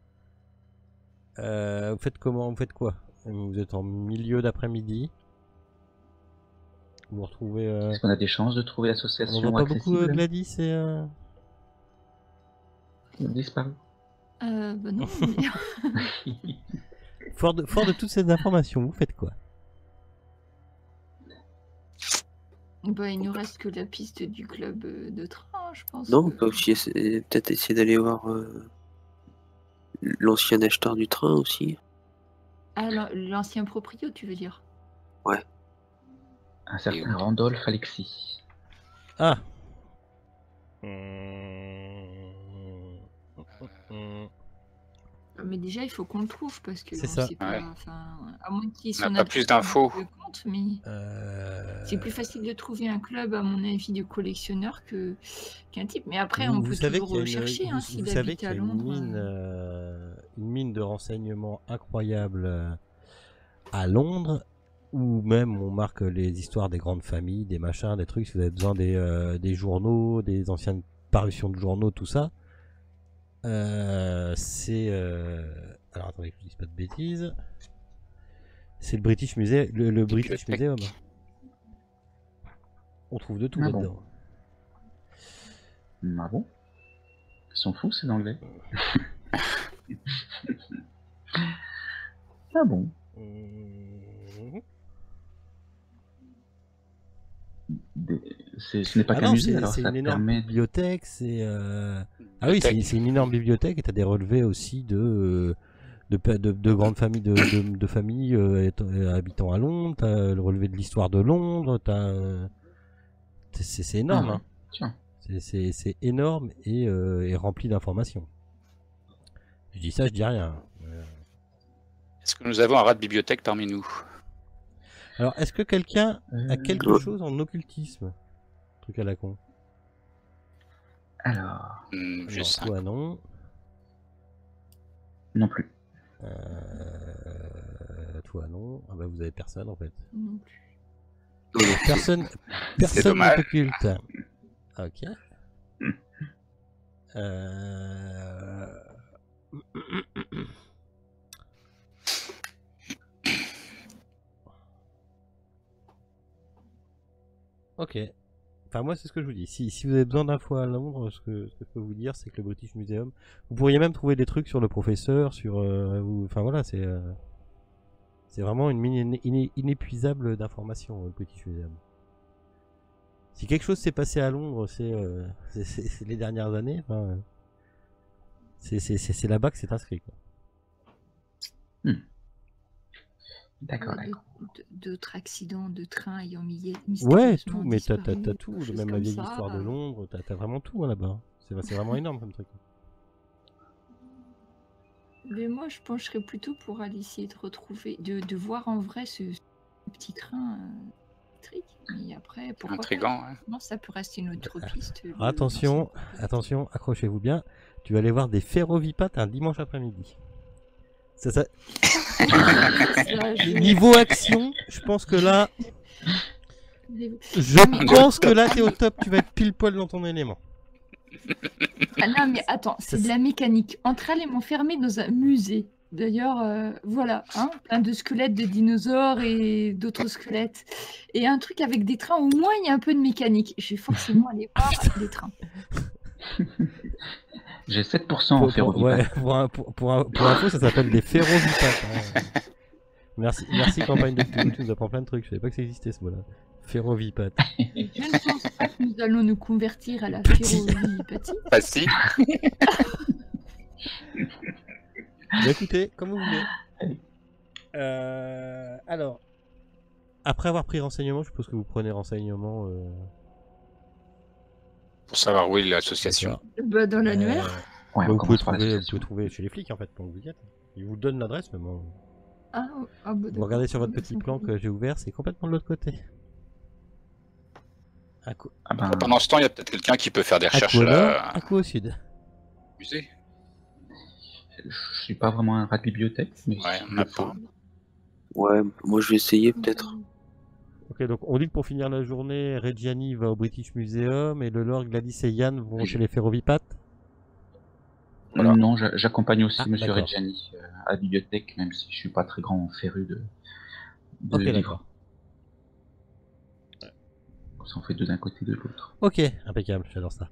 Vous faites comment? Vous faites quoi? Vous êtes en milieu d'après-midi. Vous vous retrouvez. Est-ce qu'on a des chances de trouver On l'association n'entend pas beaucoup accessible? Gladys et. Ils ont disparu. Bah non, mais... Fort de toutes ces informations, vous faites quoi? bah, il nous reste que la piste du club de train, je pense. Non, on peut aussi peut-être essayer d'aller voir l'ancien acheteur du train aussi. Ah, l'ancien proprio, tu veux dire? Un certain Randolph Alexis. Ah. Mais déjà, il faut qu'on le trouve parce que C'est on ça. sait pas, Ouais. enfin, à moins qu'il On n'a s'en pas plus appuie sur d'infos. le compte, mais c'est plus facile de trouver un club, à mon avis, de collectionneurs qu'un type. Mais après, on peut savez toujours qu'il y a rechercher, hein, vous s'il savez habite qu'il y a à Londres. une mine de renseignements incroyable à Londres, où même on marque les histoires des grandes familles, des machins, des trucs. Si vous avez besoin des journaux, des anciennes parutions de journaux, tout ça. C'est alors attendez que je dise pas de bêtises. C'est le British Museum, le British Museum. On trouve de tout Ah bon. là-dedans. Ah bon? Ils sont fous, ces Anglais. Ah bon? Ce n'est pas Ah qu'un non, musée, alors c'est ça une énorme permet... bibliothèque. Ah oui, c'est une énorme bibliothèque et t'as des relevés aussi de grandes familles de familles habitant à Londres. T'as le relevé de l'histoire de Londres. C'est énorme. Ah ouais, Hein. tiens. C'est énorme et rempli d'informations. Je dis ça, je dis rien. Est-ce que nous avons un rat de bibliothèque parmi nous? Alors, est-ce que quelqu'un a quelque Ouais. chose en occultisme? Truc à la con. Alors, Je Non, sais. toi non. non plus. Toi non. Ah bah vous avez personne en fait. Non plus. Personne dommage. n'est occulte. Ok. Ok. Enfin moi c'est ce que je vous dis. Si vous avez besoin d'infos à Londres, ce que je peux vous dire c'est que le British Museum, vous pourriez même trouver des trucs sur le professeur, sur enfin voilà, c'est vraiment une mine inépuisable d'informations, le British Museum. Si quelque chose s'est passé à Londres, c'est les dernières années, enfin, c'est là-bas que c'est inscrit, quoi. D'accord, Ouais, d'accord. d'autres accidents de train ayant Ouais, mystérieusement tout, mais t'as disparu, tout, quelque chose même la comme vieille ça. histoire de Londres, t'as vraiment tout hein, là-bas. C'est vraiment énorme comme truc. Mais moi, je pencherais plutôt pour aller essayer de retrouver, de voir en vrai ce petit train électrique. Mais après, pourquoi pas? Intriguant, ouais. Non, ça peut rester une autre piste. Alors, attention, accrochez-vous bien. Tu vas aller voir des ferrovipates un dimanche après-midi. Ça... Niveau action, je pense que là, Je pense que là, t'es au top, tu vas être pile poil dans ton élément. Ah non, mais attends, c'est de la mécanique. Entre elles, ils m'ont fermé dans un musée. D'ailleurs, voilà, hein, plein de squelettes de dinosaures et d'autres squelettes. Et un truc avec des trains, au moins, il y a un peu de mécanique. Je vais forcément aller voir les trains. J'ai 7% en ferrovipath. Pour info, ça s'appelle des ferrovipath. Hein. Merci campagne de Cthulhu, tu nous apprends plein de trucs. Je savais pas que ça existait ce mot-là. Ferrovipath. Je ne pense pas que nous allons nous convertir à la ferrovipathie. Ah si. Bah, écoutez, comme vous voulez. Alors, après avoir pris renseignement, je suppose que vous prenez renseignement. Pour savoir où est l'association. Bah, dans l'annuaire. Ouais, Bah, on vous pouvez commence par trouver l'association. chez les flics en fait, quand vous y êtes. Ils vous donnent l'adresse, mais bon. Bah, Vous regardez sur votre petit plan que j'ai ouvert, c'est complètement de l'autre côté. Ah ben, Pendant ce temps, il y a peut-être quelqu'un qui peut faire des recherches à à à quoi au sud. musée. je suis pas vraiment un rat de bibliothèque, mais Ouais, si on a je le pas. fais. Ouais, moi je vais essayer peut-être. Ok, donc on dit que pour finir la journée, Reggiani va au British Museum et le Lord, Gladys et Yann vont chez les ferrovipath. Voilà. Non, j'accompagne aussi Ah, Monsieur d'accord. Reggiani à la bibliothèque, même si je suis pas très grand féru de Ok, livres. d'accord. Ça en fait deux d'un côté de l'autre. Ok, impeccable, j'adore ça.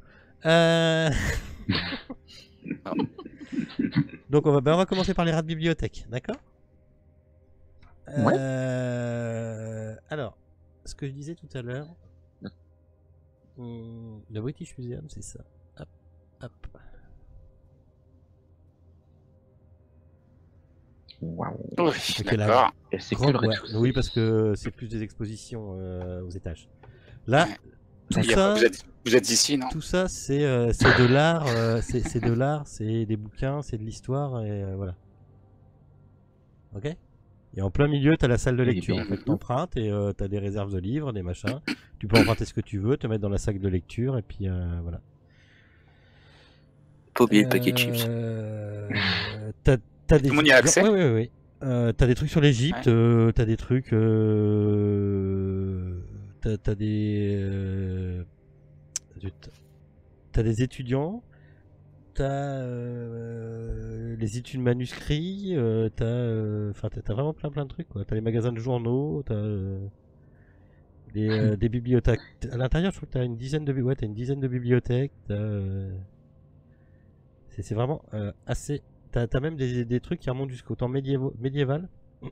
Donc on va commencer par les rats de bibliothèque, d'accord? Ouais. Alors, ce que je disais tout à l'heure, le British Museum, c'est ça. Hop, hop. Waouh. Oui, Ok, là, d'accord. Et c'est que Grand- le ouais, rez-de-chaussée. oui, parce que c'est plus des expositions aux étages. Là, tout Il y a ça, pas- vous êtes ici, non? tout ça, c'est de l'art, c'est de l'art, c'est des bouquins, c'est de l'histoire, et voilà. Ok. Et en plein milieu, t'as la salle de Et lecture. bien, En fait, t'empruntes et t'as des réserves de livres, des machins. Tu peux emprunter ce que tu veux, te mettre dans la salle de lecture, et puis voilà. Pas oublier le paquet de chips. T'as des Tout le monde y a accès? Oui, oui, oui. T'as des trucs sur l'Égypte, t'as des trucs. T'as des. Zut. T'as des étudiants, t'as les études manuscrits, t'as vraiment plein de trucs quoi. T'as les magasins de journaux, t'as des bibliothèques. À l'intérieur, je crois que t'as une dizaine de t'as une dizaine de bibliothèques. C'est vraiment assez. T'as même des trucs qui remontent jusqu'au temps médiéval.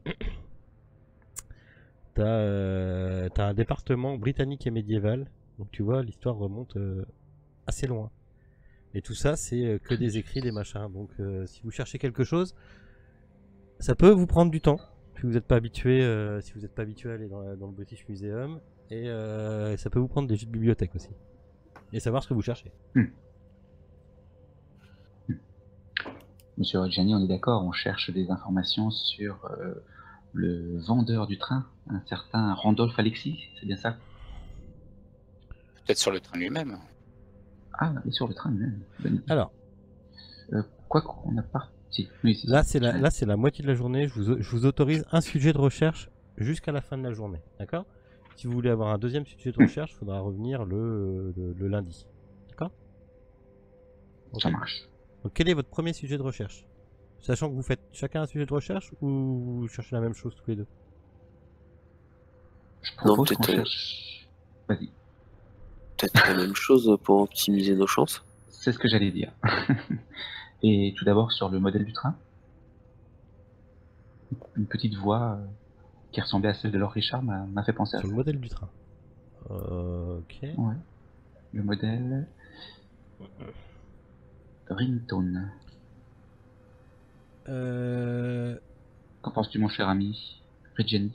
T'as un département britannique et médiéval. Donc tu vois, l'histoire remonte assez loin. Et tout ça, c'est que des écrits, des machins. Donc si vous cherchez quelque chose, ça peut vous prendre du temps. Si vous n'êtes pas habitué, à aller dans le British Museum, et ça peut vous prendre des jeux de bibliothèque aussi. Et savoir ce que vous cherchez. Monsieur Reggiani, on est d'accord, on cherche des informations sur le vendeur du train, un certain Randolph Alexis, c'est bien ça? Peut-être sur le train lui-même. Ah, et sur le train lui-même. Bonne idée. Alors, Quoi qu'on n'a pas. Si, oui, là c'est la moitié de la journée. Je vous autorise un sujet de recherche jusqu'à la fin de la journée. D'accord? Si vous voulez avoir un deuxième sujet de recherche, il faudra revenir le lundi. D'accord? Ça marche. Donc quel est votre premier sujet de recherche? Sachant que vous faites chacun un sujet de recherche ou vous cherchez la même chose tous les deux? Je propose peut-être, qu'on cherche. Vas-y. Peut-être la même chose pour optimiser nos chances. C'est ce que j'allais dire. Et tout d'abord sur le modèle du train. Une petite voix qui ressemblait à celle de Lord Richard m'a fait penser à Sur ça. le modèle du train. Ok. Ouais. Le modèle Ringtone. Qu'en penses-tu, mon cher ami Reggiani?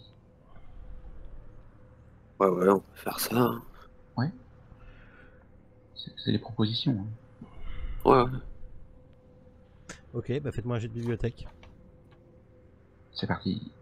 Ouais, on peut faire ça. Hein. Ouais. C'est des propositions. Hein. Ouais. Ok, bah faites-moi un jet de bibliothèque. C'est parti.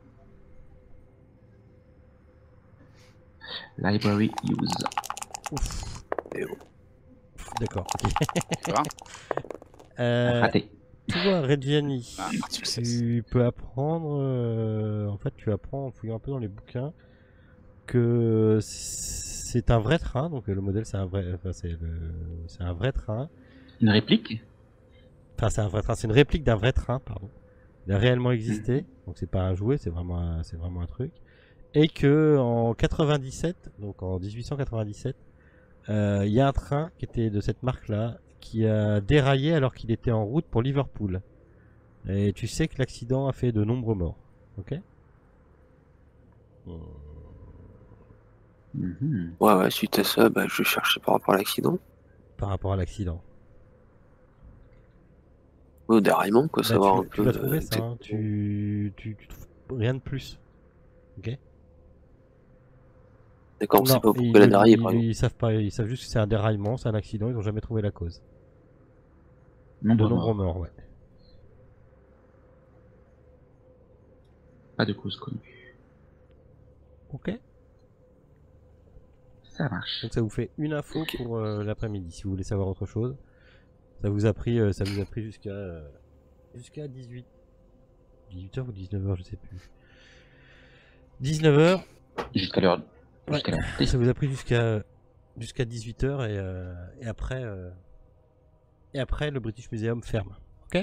Library use. Ouf. Et bon. D'accord. Ok. Tu vois? Raté. Toi, Reggiani, Ah, succès. tu peux apprendre. En fait, tu apprends en fouillant un peu dans les bouquins que c'est un vrai train, donc le modèle c'est un vrai, enfin, c'est un vrai train. Une réplique? Enfin, c'est un vrai train, c'est une réplique d'un vrai train, pardon. Il a réellement existé, donc c'est pas un jouet, c'est vraiment un truc. Et que en 97, donc en 1897, il y a un train qui était de cette marque-là qui a déraillé alors qu'il était en route pour Liverpool. Et tu sais que l'accident a fait de nombreux morts, ok? Ouais, suite à ça, bah, je cherchais par rapport à l'accident. Par rapport à l'accident. Au déraillement, quoi, Bah, savoir un tu peu. vas trouver ça, exactement. hein. Tu trouves rien de plus. Ok? D'accord, on sait Non, pas pourquoi il a déraillé, par exemple. ils savent pas, ils savent juste que c'est un déraillement, c'est un accident, ils n'ont jamais trouvé la cause. De Nombreux nombreux morts. morts, ouais. Pas de cause connue. Ok? Ça marche. Donc ça vous fait une info Ok. pour l'après-midi, si vous voulez savoir autre chose. Ça vous a pris jusqu'à 18h ou 19h, je sais plus. 19h. Jusqu'à l'heure. Ouais. Jusqu'à l'heure. Ça vous a pris jusqu'à 18h et après le British Museum ferme. Ok?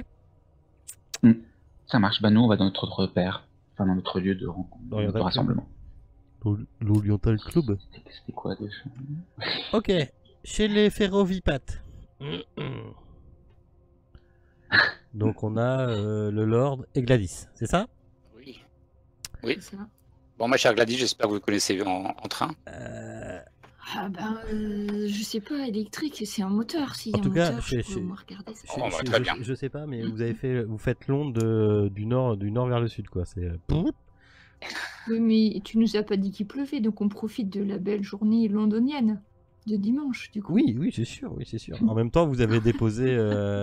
Ça marche. Bah nous on va dans notre repère. Enfin dans notre lieu de rencontre, L'Oriental de Club. rassemblement. L'Oriental Club. C'était quoi déjà? Ok. Chez les Ferrovipates. Donc on a le Lord et Gladys, c'est ça? Oui. Oui. C'est ça. Bon, ma chère Gladys, j'espère que vous le connaissez en train. Ah ben, je sais pas, électrique, c'est un moteur. S'il y En a tout un cas, moteur, je peux au moins regarder ça. Oh, bah, très bien. Je sais pas, mais vous faites l'onde du nord vers le sud, quoi. C'est Oui, mais tu nous as pas dit qu'il pleuvait, donc on profite de la belle journée londonienne de dimanche, du coup. oui, c'est sûr, En même temps, vous avez déposé,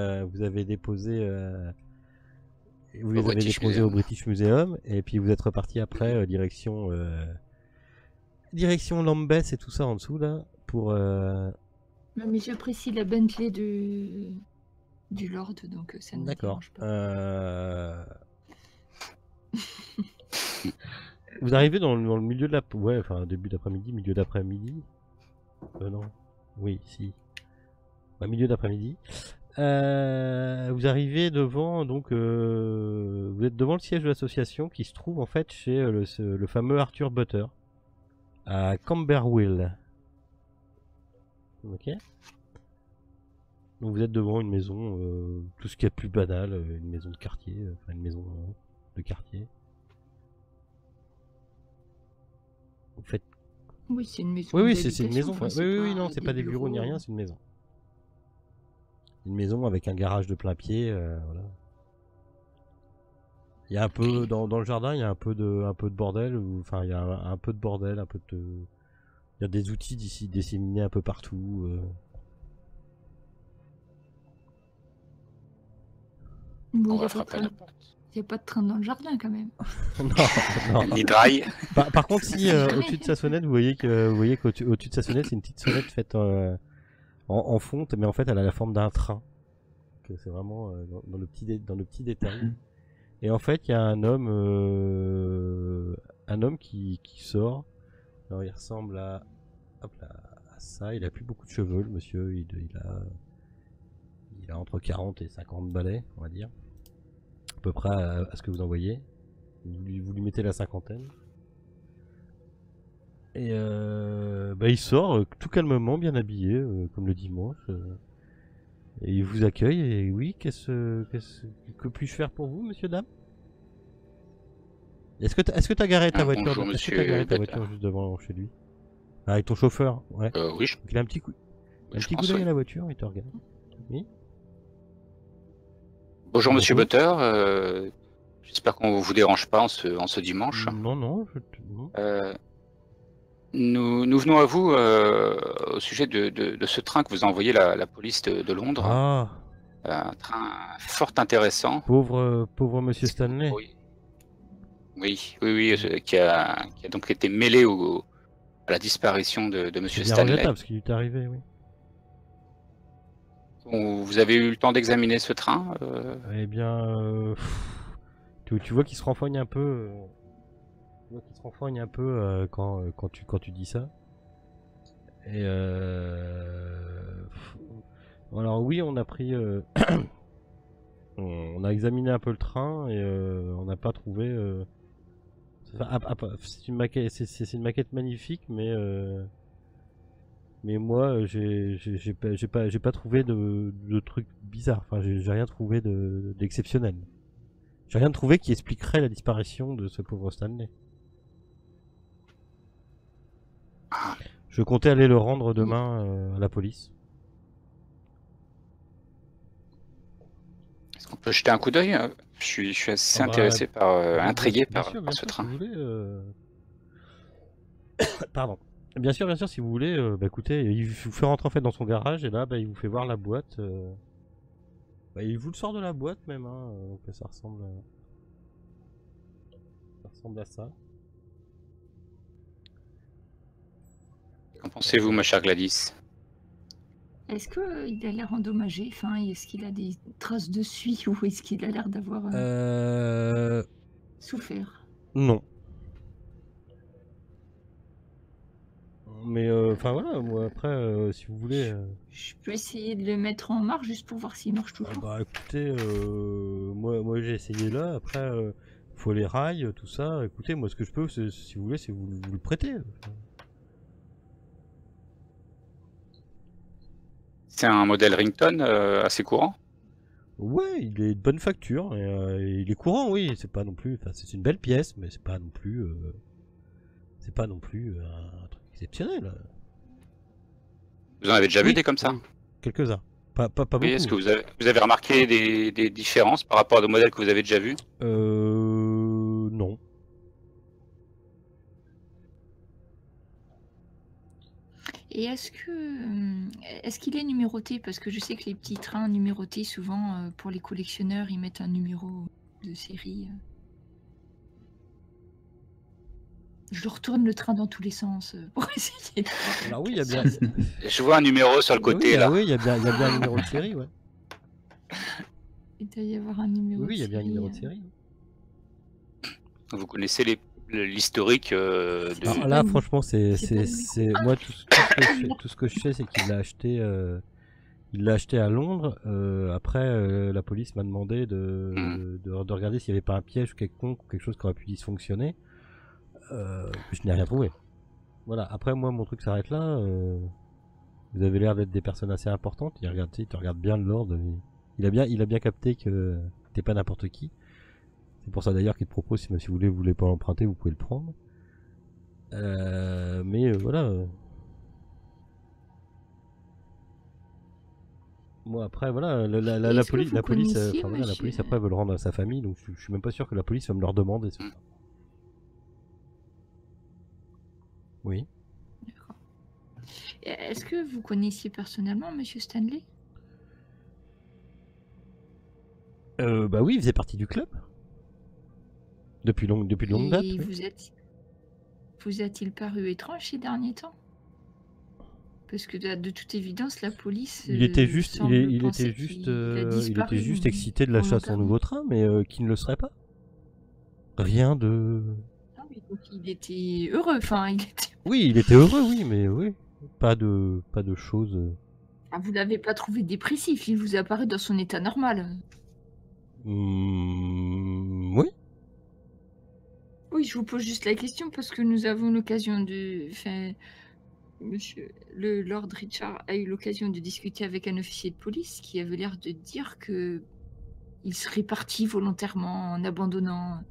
au British Museum, et puis vous êtes reparti après direction Lambeth et tout ça en dessous là pour. Non, mais j'apprécie la Bentley du Lord, donc ça ne me D'accord. dérange pas. Vous arrivez dans le milieu de début d'après-midi, milieu d'après-midi. Non. Oui, si. Milieu d'après-midi. Vous arrivez devant, donc vous êtes devant le siège de l'association qui se trouve en fait chez le fameux Arthur Butter à Camberwell. Ok. Donc vous êtes devant une maison, tout ce qui est plus banal, une maison de quartier, une maison de quartier. Vous faites. Oui, c'est une maison. Oui, c'est une maison. Enfin, Oui, non, c'est pas des bureaux ni rien, c'est une maison. Une maison avec un garage de plein pied, voilà. Il y a un peu dans le jardin, il y a un peu de bordel, enfin il y a un peu de bordel, il y a des outils d'ici disséminés un peu partout. Bon, On il va frapper à la porte. n'y a pas de train dans le jardin quand même. Non. Ni dry. Par contre, si au-dessus de sa sonnette, vous voyez qu'au-dessus de sa sonnette, c'est une petite sonnette faite en fonte, mais en fait, elle a la forme d'un train. C'est vraiment dans le petit détail. Et en fait, il y a un homme qui sort. Alors, il ressemble à ça. Il a plus beaucoup de cheveux, le monsieur. Il a entre 40 et 50 balais, on va dire. À peu près à ce que vous en voyez. Vous lui mettez la cinquantaine. Et il sort tout calmement, bien habillé, comme le dimanche. Et il vous accueille. Et oui, que puis-je faire pour vous, monsieur, dame? Est-ce que t'as garé ta voiture? Bonjour, Est-ce que t'as garé ta monsieur voiture juste devant chez lui? Ah, avec ton chauffeur, ouais. Oui, Il a un petit coup d'œil à la voiture, il te regarde. Oui. Bonjour, monsieur Bonjour. Butter. J'espère qu'on vous dérange pas en ce dimanche. Non. Non. Nous venons à vous au sujet de ce train que vous a envoyé la police de Londres. Ah, Un train fort intéressant. pauvre monsieur Stanley. Oui, qui a donc été mêlé à la disparition de C'est monsieur bien Stanley. regrettable ce qui lui est arrivé, oui. Vous avez eu le temps d'examiner ce train Eh bien, tu vois qu'il se renfogne un peu. vois qu'il se renfrogne un peu quand tu dis ça. Et alors oui, on a pris, on a examiné un peu le train et on n'a pas trouvé. C'est une maquette, c'est une maquette magnifique, mais moi j'ai pas trouvé de trucs bizarres. Enfin, j'ai rien trouvé d'exceptionnel. J'ai rien trouvé qui expliquerait la disparition de ce pauvre Stanley. Je comptais aller le rendre demain à la police. Est-ce qu'on peut jeter un coup d'œil? Je suis assez Ah bah, intéressé intrigué bien par sûr, bien ce sûr, train. si vous voulez, pardon. Bien sûr, si vous voulez, bah écoutez, il vous fait rentrer en fait dans son garage et là, bah, il vous fait voir la boîte. Bah, il vous le sort de la boîte même, hein, donc ça ressemble à ça. Qu'en pensez-vous, ma chère Gladys? Est-ce qu'il a l'air endommagé? Enfin, est-ce qu'il a des traces de suie ou est-ce qu'il a l'air d'avoir souffert? Non. Mais enfin voilà, moi après, si vous voulez. Je peux essayer de le mettre en marche juste pour voir s'il marche toujours. Bah écoutez, moi j'ai essayé là, après faut les rails, tout ça. Écoutez, moi ce que je peux, si vous voulez, c'est vous le prêter. C'est un modèle Rington assez courant? Ouais, il est de bonne facture, et il est courant, oui. C'est pas non plus, enfin c'est une belle pièce, mais c'est pas non plus, un truc exceptionnel. Vous en avez déjà vu Oui, des comme ça? oui. Quelques-uns, pas beaucoup. Oui, est-ce que vous avez remarqué des différences par rapport à des modèles que vous avez déjà vus? Non. Et est-ce qu'il est numéroté? Parce que je sais que les petits trains numérotés, souvent, pour les collectionneurs, ils mettent un numéro de série. Je retourne le train dans tous les sens pour essayer de voir. Alors oui, il y a bien. Je vois un numéro sur le côté, oui, là. oui, il y a bien un numéro de série, ouais. Il doit y avoir un numéro Oui, il y a bien un numéro de série. série. Vous connaissez l'historique de... Alors là, franchement, c'est moi tout ce que je sais, c'est qu'il l'a acheté. Il l'a acheté à Londres. Après, la police m'a demandé de regarder s'il n'y avait pas un piège ou quelque chose qui aurait pu dysfonctionner. Je n'ai rien trouvé. Voilà. Après, moi, mon truc s'arrête là. Vous avez l'air d'être des personnes assez importantes. Il te regarde bien de l'ordre. Il a bien capté que t'es pas n'importe qui. C'est pour ça d'ailleurs qu'il te propose, si vous voulez pas l'emprunter, vous pouvez le prendre. Mais voilà. Moi après voilà, la police après veut le rendre à sa famille, donc je suis même pas sûr que la police va me leur demander ça. Oui. D'accord. Est-ce que vous connaissiez personnellement Monsieur Stanley? Bah oui, il faisait partie du club. Depuis de longue date. Et Oui. vous a-t-il paru étrange ces derniers temps? Parce que de toute évidence, la police. Il était juste disparu excité de l'achat de son nouveau train, mais qui ne le serait pas. Rien de. Non, mais donc il était heureux. Enfin, il était. Oui, il était heureux, oui, mais oui, pas de choses. Ah, vous l'avez pas trouvé dépressif. Il vous apparaît dans son état normal. Oui. Oui, je vous pose juste la question parce que nous avons l'occasion de. Enfin, le Lord Richard a eu l'occasion de discuter avec un officier de police qui avait l'air de dire que il serait parti volontairement en abandonnant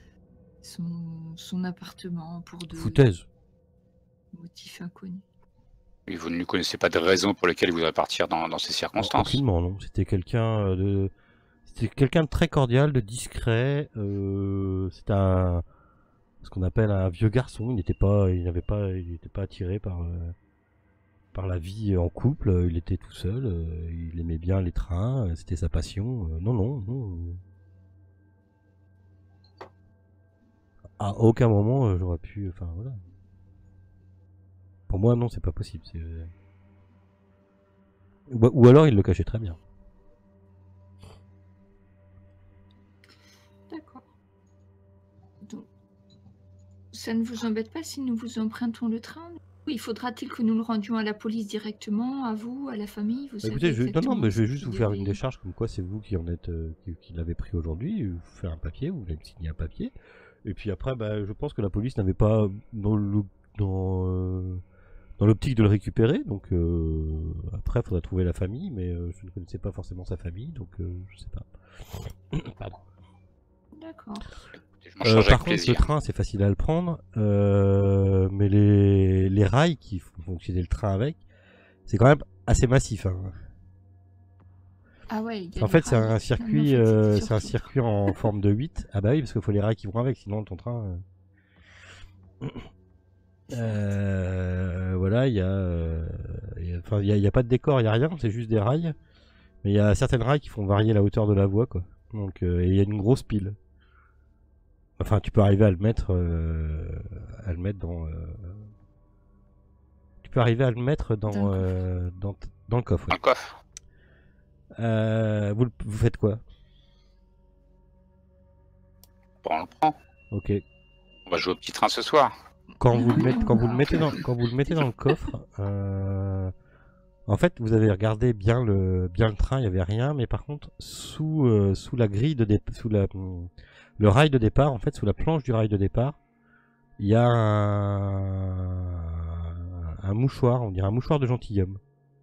son appartement pour de Foutaise. motifs inconnus. Et vous ne connaissez pas de raison pour lesquelles il voudrait partir dans ces circonstances? Aucunement, non. C'était quelqu'un de très cordial, de discret. C'était ce qu'on appelle un vieux garçon. Il n'était pas attiré par la vie en couple. Il était tout seul. Il aimait bien les trains. C'était sa passion. Non. À aucun moment j'aurais pu. Enfin voilà. Pour moi, non, c'est pas possible. Ou alors il le cachait très bien. D'accord. Donc, ça ne vous embête pas si nous vous empruntons le train? Oui, faudra-t-il que nous le rendions à la police directement, à vous, à la famille? Vous savez Écoutez, non, exactement mais je vais ce juste qui vous faire une devait- décharge comme quoi c'est vous qui en êtes, qui l'avez pris aujourd'hui. Vous faire un papier, vous voulez me signer un papier. Et puis après, je pense que la police n'avait pas dans l'optique de le récupérer. Donc après, il faudra trouver la famille, mais je ne connaissais pas forcément sa famille, donc je sais pas. Pardon. D'accord. Je m'en charge Par avec contre, le plaisir. train, c'est facile à le prendre, mais les rails qui font fonctionner le train avec, c'est quand même assez massif. Hein. Ah ouais, il y a En les fait, c'est rails. un En circuit, fait, c'était c'est un surtout- circuit en forme de 8. Ah bah oui, parce qu'il faut les rails qui vont avec, sinon ton train. Voilà, il y a pas de décor, il y a rien, c'est juste des rails. Mais il y a certaines rails qui font varier la hauteur de la voie, quoi. Donc, et il y a une grosse pile. Enfin, tu peux arriver à le mettre dans. Tu peux arriver à le mettre dans Dans dans le coffre. Dans le coffre. Vous faites quoi? Bon, on le prend. Ok. On va jouer au petit train ce soir. Quand vous le mettez dans le coffre, en fait, vous avez regardé bien le train, il n'y avait rien, mais par contre, sous la grille de le rail de départ, en fait, sous la planche du rail de départ, il y a un mouchoir, on dirait un mouchoir de gentilhomme.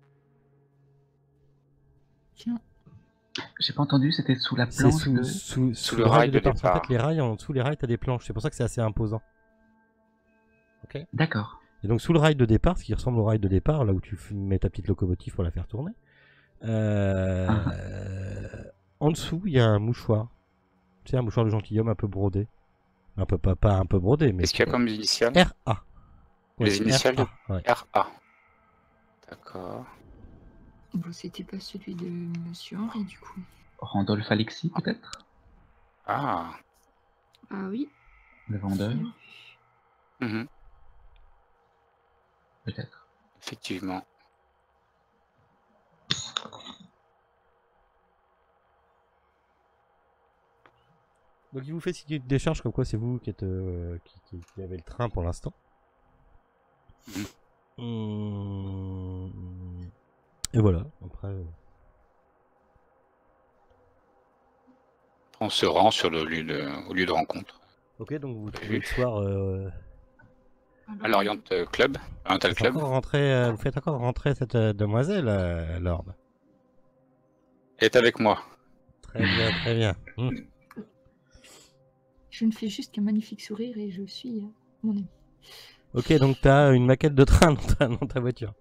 Tiens, J'ai pas entendu, c'était sous la C'est planche sous le rail de départ. En départ. fait, les rails, en dessous, les rails, t'as des planches. C'est pour ça que c'est assez imposant. D'accord. Et donc, sous le rail de départ, ce qui ressemble au rail de départ, là où tu mets ta petite locomotive pour la faire tourner, en dessous, il y a un mouchoir. Tu sais, un mouchoir de gentilhomme un peu brodé. Un peu, pas un peu brodé, mais Qu'est-ce qu'il y a comme initial? RA. Les initiales de ouais. RA. D'accord. bon, c'était pas celui de Monsieur Henri, du coup. Randolph Alexis, peut-être? Ah. Ah oui. Le vendeur, Mhm. peut-être. Effectivement. Donc, il vous fait signer une décharge comme quoi c'est vous qui êtes qui avez le train pour l'instant. Et voilà. Après. On se rend sur au lieu de rencontre. Ok, donc vous trouvez le soir. À l'Orient Club. Oriental Club. Vous faites encore rentrer cette demoiselle, Lord. Elle est avec moi. Très bien, très bien. Je ne fais juste qu'un magnifique sourire et je suis mon ami. Ok, donc t'as une maquette de train dans ta voiture.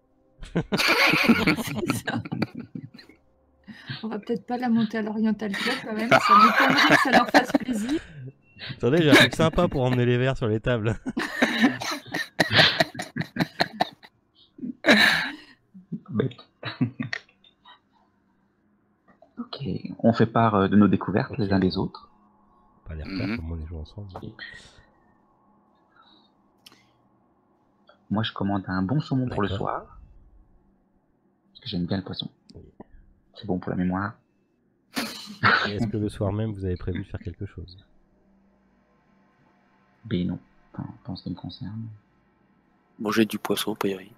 C'est ça. On va peut-être pas la monter à l'Oriental Club quand même. Ça m'étonnerait que ça leur fasse plaisir. Attendez, j'ai un truc sympa pour emmener les verres sur les tables. Bête. Ok, on fait part de nos découvertes les uns les autres. Pas les refaire comme on est joué ensemble. Moi, je commande un bon saumon pour le D'accord. soir. Parce que j'aime bien le poisson. C'est bon pour la mémoire. Et est-ce que le soir même vous avez prévu de faire quelque chose? Ben non. Enfin, en ce qui me concerne. Manger du poisson, pas y aller.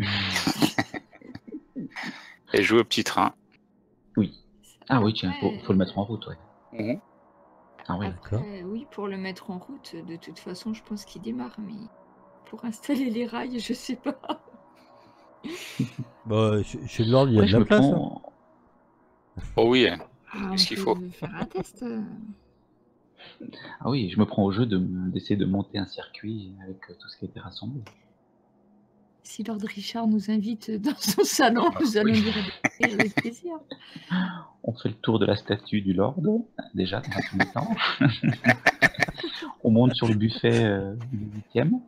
Et jouer au petit train. Oui. Ah oui, tiens, Ouais. faut le mettre en route, ouais. Mhm. Ah oui. D'accord. Après, oui, pour le mettre en route, de toute façon, je pense qu'il démarre, mais pour installer les rails, je sais pas. Bah, chez Lord, il y a Ouais, de je la me place. Hein. prends... Oh oui. Ah, Qu'est-ce on qu'il peut faut faire un test. Ah oui, je me prends au jeu d'essayer de monter un circuit avec tout ce qui a été rassemblé. Si Lord Richard nous invite dans son salon, nous allons lui répondre avec plaisir. On fait le tour de la statue du Lord, déjà, dans un premier temps. On monte sur le buffet du 8e.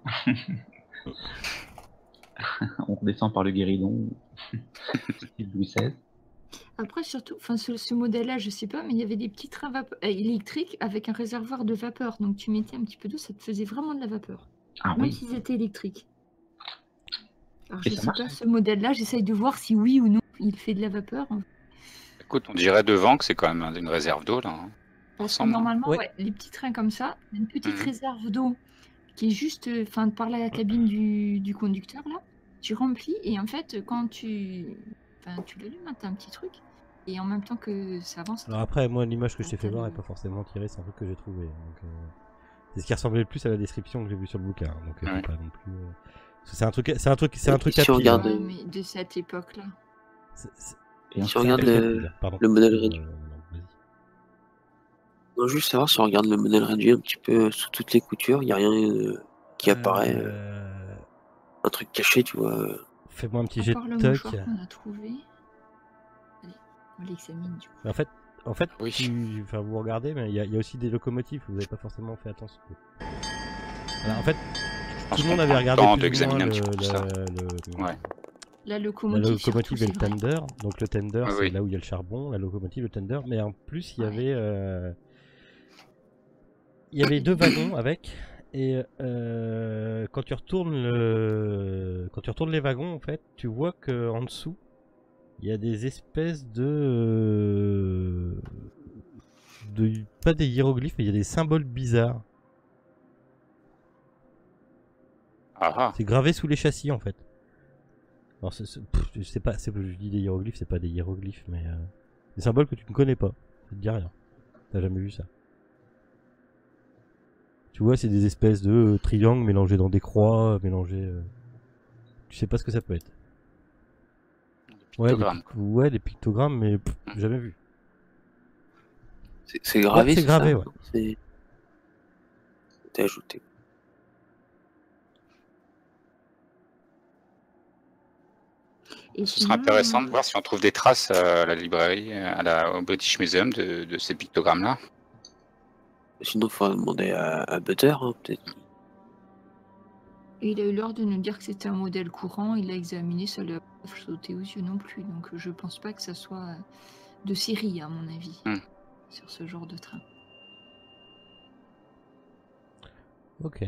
On redescend par le guéridon, style Louis XVI. Après, surtout, enfin, ce modèle-là, je sais pas, mais il y avait des petits trains électriques avec un réservoir de vapeur. Donc, tu mettais un petit peu d'eau, ça te faisait vraiment de la vapeur. Ah Même oui, s'ils étaient électriques. Alors, Et je ça sais marche, pas, hein. ce modèle-là, j'essaye de voir si oui ou non il fait de la vapeur. Écoute, on dirait devant que c'est quand même une réserve d'eau là. Hein. Parce que Ensemble. normalement, Ouais. ouais, les petits trains comme ça, il y a une petite Mhm. réserve d'eau qui est juste par la cabine du conducteur là. Tu remplis et en fait quand tu l'allumes, hein, t'as un petit truc et en même temps que ça avance. Alors après, moi, l'image que je t'ai fait voir est pas forcément tirée, c'est un truc que j'ai trouvé. Donc, c'est ce qui ressemblait le plus à la description que j'ai vue sur le bouquin. Donc, c'est pas non plus. C'est un truc à Si on pile, regarde, hein. Ouais, mais de cette époque là. Et si on regarde le modèle réduit. Vas-y. Non, juste savoir si on regarde le modèle réduit un petit peu sous toutes les coutures, il n'y a rien qui apparaît, un truc caché, tu vois. Fais-moi un petit jet Encore le de toc. mouchoir qu'on a trouvé. Allez, on l'examine du coup. En fait, Oui. vous regardez, mais il y a aussi des locomotives, vous n'avez pas forcément fait attention. Alors, en fait, tout le monde avait regardé temps plus ou d'examiner moins un petit peu tout ça. le- Ouais. La la locomotive, locomotive surtout, et le c'est vrai. tender. Donc le tender, Oui, c'est oui. là où il y a le charbon, la locomotive, le tender. Mais en plus, il y avait deux wagons avec. Et quand tu retournes les wagons, en fait, tu vois que en dessous, il y a des espèces de pas des hiéroglyphes, mais il y a des symboles bizarres. Ah ah. C'est gravé sous les châssis en fait. Alors je sais pas, je dis des hiéroglyphes, c'est pas des hiéroglyphes, mais des symboles que tu ne connais pas. Ça te dit rien. T'as jamais vu ça. Tu vois, c'est des espèces de triangles mélangés dans des croix, mélangés. Tu sais pas ce que ça peut être. Pictogramme, quoi. Ouais, des pictogrammes, mais jamais vu. C'est gravé, Ouais, c'est gravé, ça ouais. C'est ajouté. Et Ce serait sinon, intéressant de voir si on trouve des traces à la librairie, au British Museum de ces pictogrammes-là. Sinon, il faudra demander à Butter, hein, peut-être. Et il a eu l'ordre de nous dire que c'était un modèle courant, il l'a examiné, ça lui a pas sauté aux yeux non plus. Donc je pense pas que ça soit de série, à mon avis, sur ce genre de train. Ok.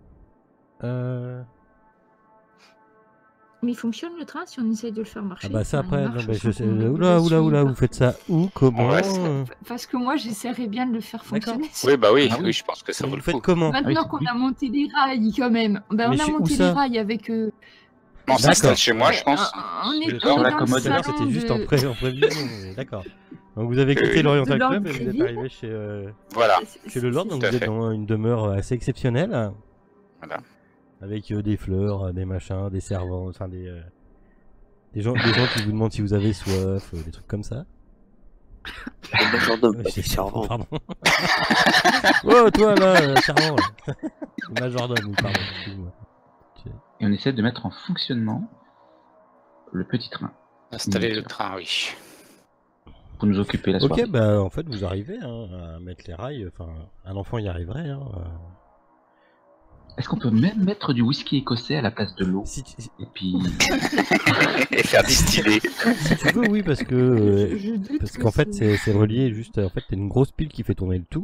Mais il fonctionne le train si on essaye de le faire marcher. Ah bah ça Enfin, il après, marche non, mais sans je sais. qu'on le Oula, dessus, vous faites ça où, comment Ouais, Parce que moi j'essaierais bien de le faire fonctionner. Oui, bah oui, Ah oui. oui, je pense que ça vaut Vous le faites coup. comment Maintenant c'est qu'on lui. a monté des rails quand même. Ben, Mais on a chez- où monté ça des rails avec... On s'installe D'accord. chez moi, je pense. On est Sur la dans le commode. Tout à l'heure, salon c'était juste en de... prévision. Mais d'accord. Donc vous avez quitté Oui. l'Oriental de Club l'ordre et vous êtes civil. arrivé Voilà. chez le Lord, donc Tout à vous êtes fait. dans une demeure assez exceptionnelle. Voilà. Avec des fleurs, des machins, des servants, enfin des gens qui vous demandent si vous avez soif, des trucs comme ça. Le majordome, pas C'est- des servants. Pardon. Oh, toi là, servant. Là. Le majordome, oui, pardon. Excuse-moi. Et on essaie de mettre en fonctionnement le petit train Installer le train, oui. pour nous occuper la soirée. Ok, bah en fait vous arrivez à mettre les rails. Enfin, un enfant y arriverait. Est-ce qu'on peut même mettre du whisky écossais à la place de l'eau? Si Et puis, Et faire distiller. tu veux, oui, parce que Je doute parce que qu'en fait c'est relié juste. En fait, t'as une grosse pile qui fait tourner le tout.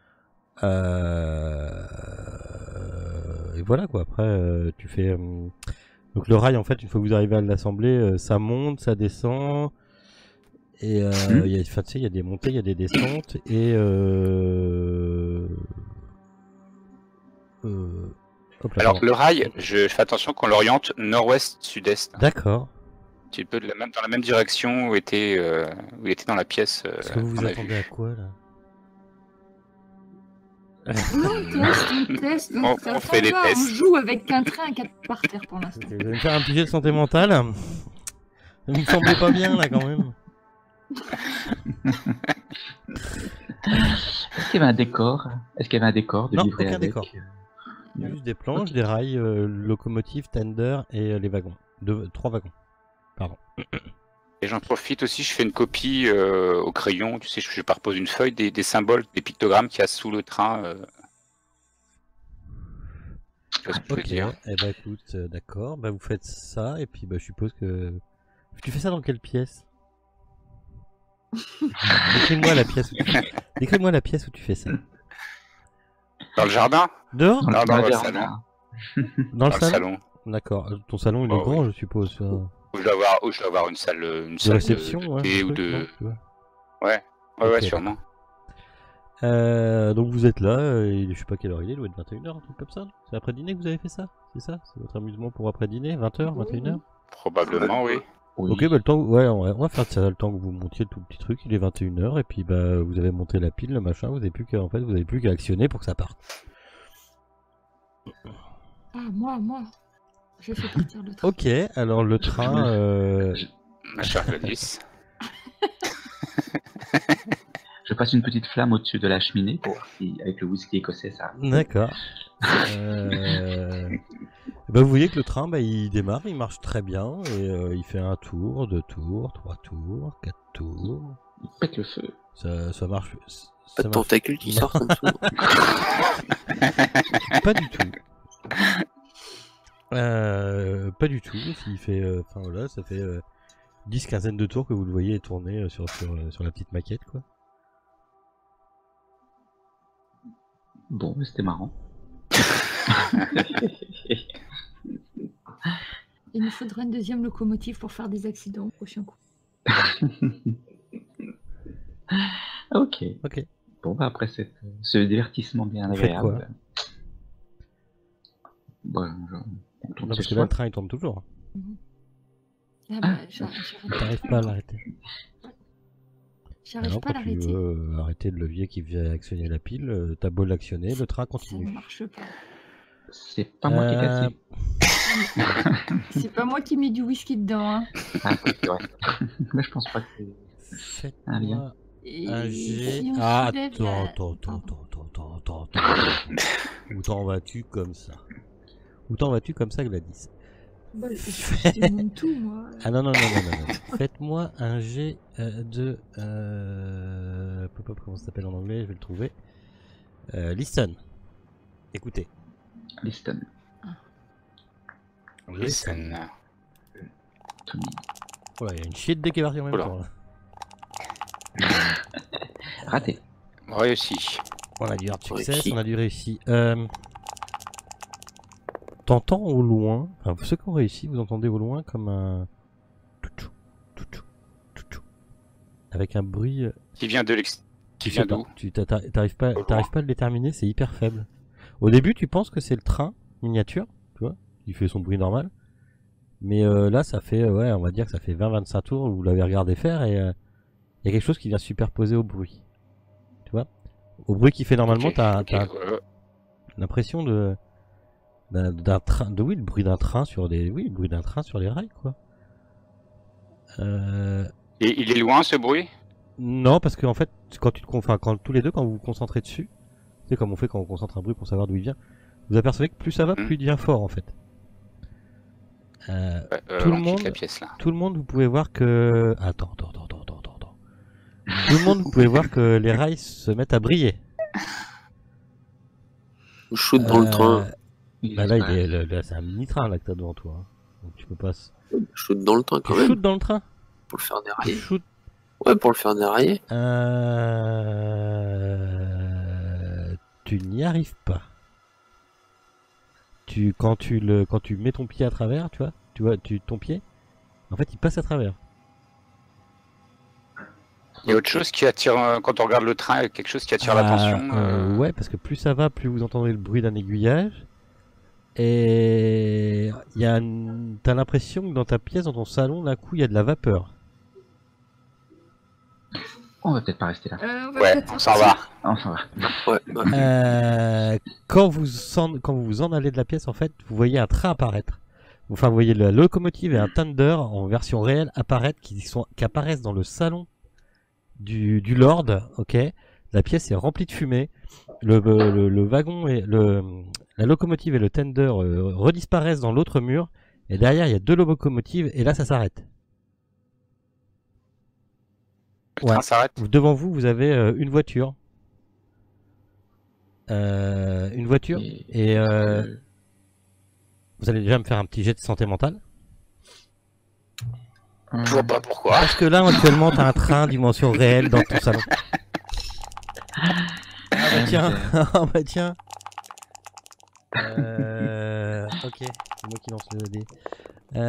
Et voilà quoi. Après, tu fais. Donc le rail, en fait, une fois que vous arrivez à l'assembler, ça monte, ça descend. Et il y a, enfin, tu sais, il y a des montées, il y a des descentes. Et hop là, Alors, pardon. le rail, je fais attention qu'on l'oriente nord-ouest-sud-est. D'accord. Un petit peu dans la même direction où il était dans la pièce. Est-ce que vous vous qu'on a attendez vue. à quoi là? on teste. On Ça fait des va, tests. On joue avec un train à 4 par terre pour l'instant. Ok, vous allez me faire un petit jet de santé mentale. Ça me semblait pas bien là quand même. est-ce qu'il y avait un décor? Est-ce qu'il y avait un décor de Non, livrer aucun avec? décor. Juste des planches, des rails, locomotives, tender et les wagons. 3 wagons. Pardon. Et j'en profite aussi, je fais une copie au crayon, tu sais, je parpose une feuille des symboles, des pictogrammes qu'il y a sous le train. Je sais pas ce que je veux Ok, dire. eh bah écoute, d'accord, bah vous faites ça, et puis bah je suppose que... Tu fais ça dans quelle pièce? Décris-moi la pièce où tu fais... Décris-moi la pièce où tu fais ça. Dans le jardin? Dehors? Non, dans le véranda. salon. Dans le Dans le salon? salon. D'accord, ton salon il est Oh, grand oui. je suppose. Où je dois avoir une salle De réception, de ouais, thé un ou truc, non, de... tu vois. Ouais, Ok, sûrement. Donc vous êtes là, je sais pas quelle heure il doit être 21h, un truc comme ça. C'est après dîner que vous avez fait ça? C'est ça? C'est votre amusement pour après dîner? 20h, 21h? Probablement, oui. Oui. Ok, bah le temps, ouais, on va faire ça le temps que vous montiez tout le petit truc, il est 21h, et puis bah vous avez monté la pile, le machin, vous avez plus qu'à, en fait, vous avez plus qu'à actionner pour que ça parte. Ah, moi. Je fais partir le train. Ok, alors le train, Ma chère Gladys. Je passe une petite flamme au-dessus de la cheminée pour voir si, avec le whisky écossais, ça. d'accord. Bah, vous voyez que le train, bah, il démarre, il marche très bien, et il fait 1 tour, 2 tours, 3 tours, 4 tours. Il pète le feu. Ça marche. Pas Ça de marche tentacules qui Non. sortent en dessous. pas du tout. Pas du tout. Il fait, enfin voilà, ça fait 10-15 de tours que vous le voyez tourner sur la petite maquette, quoi. Bon, c'était marrant. Il nous faudra une deuxième locomotive pour faire des accidents au prochain coup. Ok. Ok. Bon, bah après ce divertissement bien Vous faites quoi? agréable. Bon, on tourne Non, ce parce que là, soir. le train il tourne toujours. Ah bah, j'arrête T'arrives pas à l'arrêter. J'arrive Alors, pas à quand tu l'arrêter. veux arrêter le levier qui vient actionner la pile, t'as beau l'actionner, le train Ça continue. ne marche pas. C'est pas moi qui ai cassé. C'est pas moi qui mets du whisky dedans. Hein. Ah, c'est vrai. Mais je pense pas que c'est. Un lien. Faites-moi Et un jet. si on Ah, soulève attends. Pardon. Où t'en vas-tu comme ça? Où t'en vas-tu comme ça, Gladys? Bah, je demande tout, moi. Ah non. Faites-moi un jet de... comment ça s'appelle en anglais? Je vais le trouver. Listen. Écoutez. Liston. Listen. Tony. Voilà, il y a une chier de dés qui est partie en même Oula. temps. Là. Raté. Réussi. On a du hard success, Réussi. on a du réussi. T'entends au loin, enfin ceux qui ont réussi, vous entendez au loin comme un... toutou, toutou, avec un bruit... Qui vient de l'ex... Qui Tu vient sais pas, d'où? tu t'arrives pas à le déterminer, c'est hyper faible. Au début, tu penses que c'est le train miniature, tu vois, qui fait son bruit normal. Mais là, ça fait, ouais, on va dire que ça fait 20-25 tours où vous l'avez regardé faire et il y a quelque chose qui vient superposer au bruit. Tu vois? Au bruit qu'il fait normalement, Ok, t'as l'impression d'un train, le bruit d'un train sur les, oui, le bruit d'un train sur les rails, quoi. Et il est loin ce bruit? Non, parce qu'en fait, quand quand tous les deux, quand vous vous concentrez dessus, tu sais comme on fait quand on concentre un bruit pour savoir d'où il vient, vous apercevez que plus ça va, plus il devient fort en fait. Tout le on quitte monde- la pièce là. Tout le monde, vous pouvez voir que... Attends. Tout le monde, vous pouvez voir que les rails se mettent à briller. On shoot dans le train. Bah là, là, c'est un mini train là que t'as devant toi. Hein. Donc tu peux pas. On shoot dans le train Tu quand même. shootes dans le train. Pour le faire Tu dérailler. shootes. Ouais, pour le faire dérailler. Tu n'y arrives pas. Quand tu mets ton pied à travers, tu vois, ton pied, en fait, il passe à travers. Il y a autre chose qui attire, quand on regarde le train, il y a quelque chose qui attire l'attention. Ouais, parce que plus ça va, plus vous entendez le bruit d'un aiguillage. Et t'as l'impression que dans ta pièce, dans ton salon, d'un coup, il y a de la vapeur. On va peut-être pas rester là. On va Ouais, peut-être on s'en sortir. va. Enfin, va. Ouais. Quand vous en allez de la pièce, en fait, vous voyez un train apparaître. Enfin, vous voyez la locomotive et un Thunder en version réelle apparaître, qui apparaissent dans le salon du Lord. Ok, la pièce est remplie de fumée. Le wagon et la locomotive et le Thunder redisparaissent dans l'autre mur. Et derrière, il y a 2 locomotives et là, ça s'arrête. Le train s'arrête. Devant vous, vous avez une voiture. Et vous allez déjà me faire un petit jet de santé mentale. Je vois pas pourquoi. Parce que là, actuellement, t'as un train dimension réelle dans ton salon. Ah bah tiens, ah bah tiens. Ok, c'est moi qui lance le dé.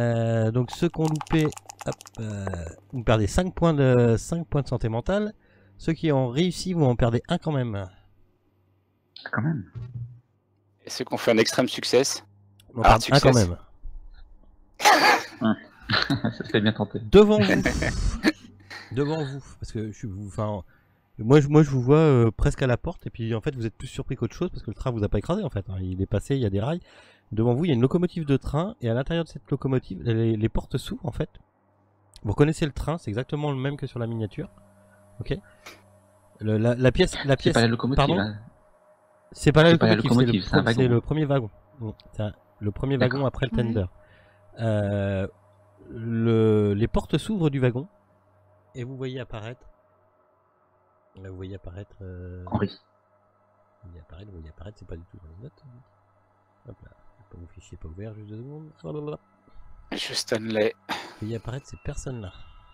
Donc ceux qui ont loupé, hop, vous perdez 5 points de santé mentale. Ceux qui ont réussi, vous en perdez un quand même. Quand même. Et ceux qui ont fait un extrême succès, On en Ah, perd un quand success. même. Ça fait bien tenté. Devant vous. Devant vous. Parce que moi, je vous vois presque à la porte. Et puis en fait, vous êtes plus surpris qu'autre chose parce que le train vous a pas écrasé en fait. Hein. Il est passé, il y a des rails. Devant vous, il y a une locomotive de train. Et à l'intérieur de cette locomotive, les portes s'ouvrent en fait. Vous reconnaissez le train, c'est exactement le même que sur la miniature. Ok. La pièce. C'est pas la locomotive. Pardon. Hein. C'est pas la C'est pas la locomotive, locomotive, c'est un wagon. c'est le premier wagon. C'est le premier wagon D'accord. après le tender. Les portes s'ouvrent du wagon et vous voyez apparaître. Là, vous voyez apparaître. Henri. Vous voyez apparaître, c'est pas du tout dans les notes. Hop là, pas vos fichiers pas ouverts, juste 2 secondes. Blablabla. Monsieur Stanley. Vous voyez apparaître ces personnes-là.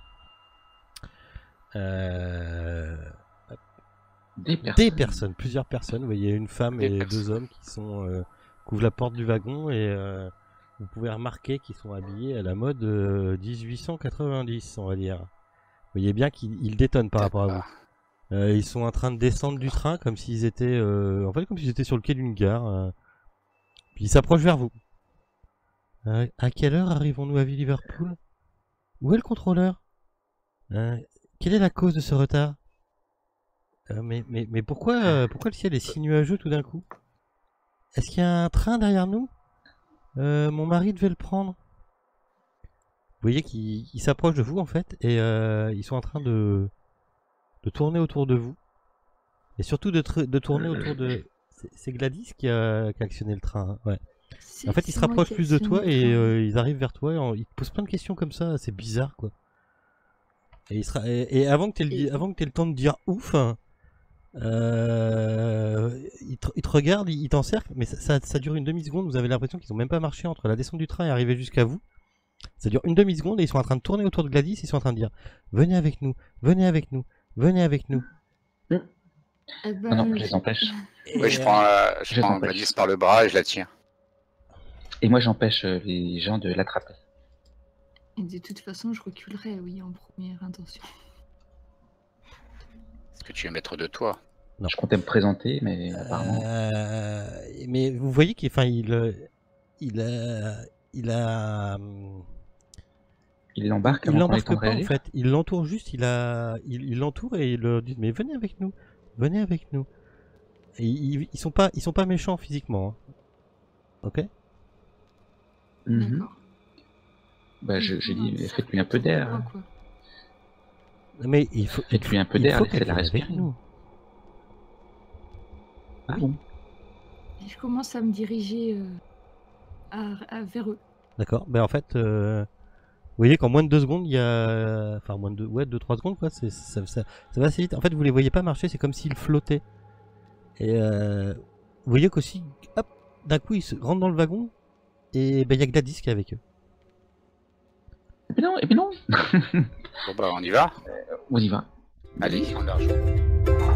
Des personnes, plusieurs personnes. Vous voyez une femme Des et personnes. 2 hommes qui sont couvrent la porte du wagon et vous pouvez remarquer qu'ils sont habillés à la mode 1890, on va dire. Vous voyez bien qu'ils détonnent par rapport à vous. Ils sont en train de descendre du train comme s'ils étaient, en fait, comme s'ils étaient sur le quai d'une gare. Puis ils s'approchent vers vous. À quelle heure arrivons-nous à Liverpool? Où est le contrôleur? Quelle est la cause de ce retard? Mais pourquoi le ciel est si nuageux tout d'un coup? Est-ce qu'il y a un train derrière nous? Mon mari devait le prendre. Vous voyez qu'ils s'approchent de vous en fait et ils sont en train de tourner autour de vous. Et surtout de tourner autour de... C'est Gladys qui a actionné le train. Hein. Ouais. En fait, ils se rapprochent plus de toi et ils arrivent vers toi et ils te posent plein de questions comme ça. C'est bizarre quoi. Et avant que t'aies le temps de dire ouf... il te regarde, il t'encercle, mais ça dure une demi-seconde. Vous avez l'impression qu'ils ont même pas marché entre la descente du train et arriver jusqu'à vous. Ça dure une demi-seconde et ils sont en train de tourner autour de Gladys. Ils sont en train de dire venez avec nous, venez avec nous, venez avec nous. Non, je les empêche. Oui, je prends Gladys par le bras et je la tiens. Et moi, j'empêche les gens de l'attraper. Et de toute façon, je reculerai, oui, en première intention. Est-ce que tu es maître de toi? Non. Je comptais me présenter, mais apparemment. Mais vous voyez qu'il l'embarque il avant qu'on ait le l'embarque temps de pas en réagir. fait. Il l'entoure juste. Il l'entoure et il leur dit mais venez avec nous, venez avec nous. Et ils sont pas méchants physiquement. Hein. Ok. Mhm. D'accord. Bah, j'ai dit, faites-lui un peu d'air. Quoi. Mais il faut. Faites-lui un peu il d'air, faut laissez-la qu'elle vienne avec respirer. nous. Ah bon? Et je commence à me diriger vers eux. D'accord. Ben en fait, vous voyez qu'en moins de 2 secondes, il y a, enfin moins de 2-3 secondes quoi. Ça va assez vite. En fait, vous les voyez pas marcher. C'est comme s'ils flottaient. Et vous voyez qu'aussi, hop, d'un coup, ils se rentrent dans le wagon et ben il y a Gladys qui est avec eux. Et puis non. Bon bah on y va. On y va. Allez, on la rejoint.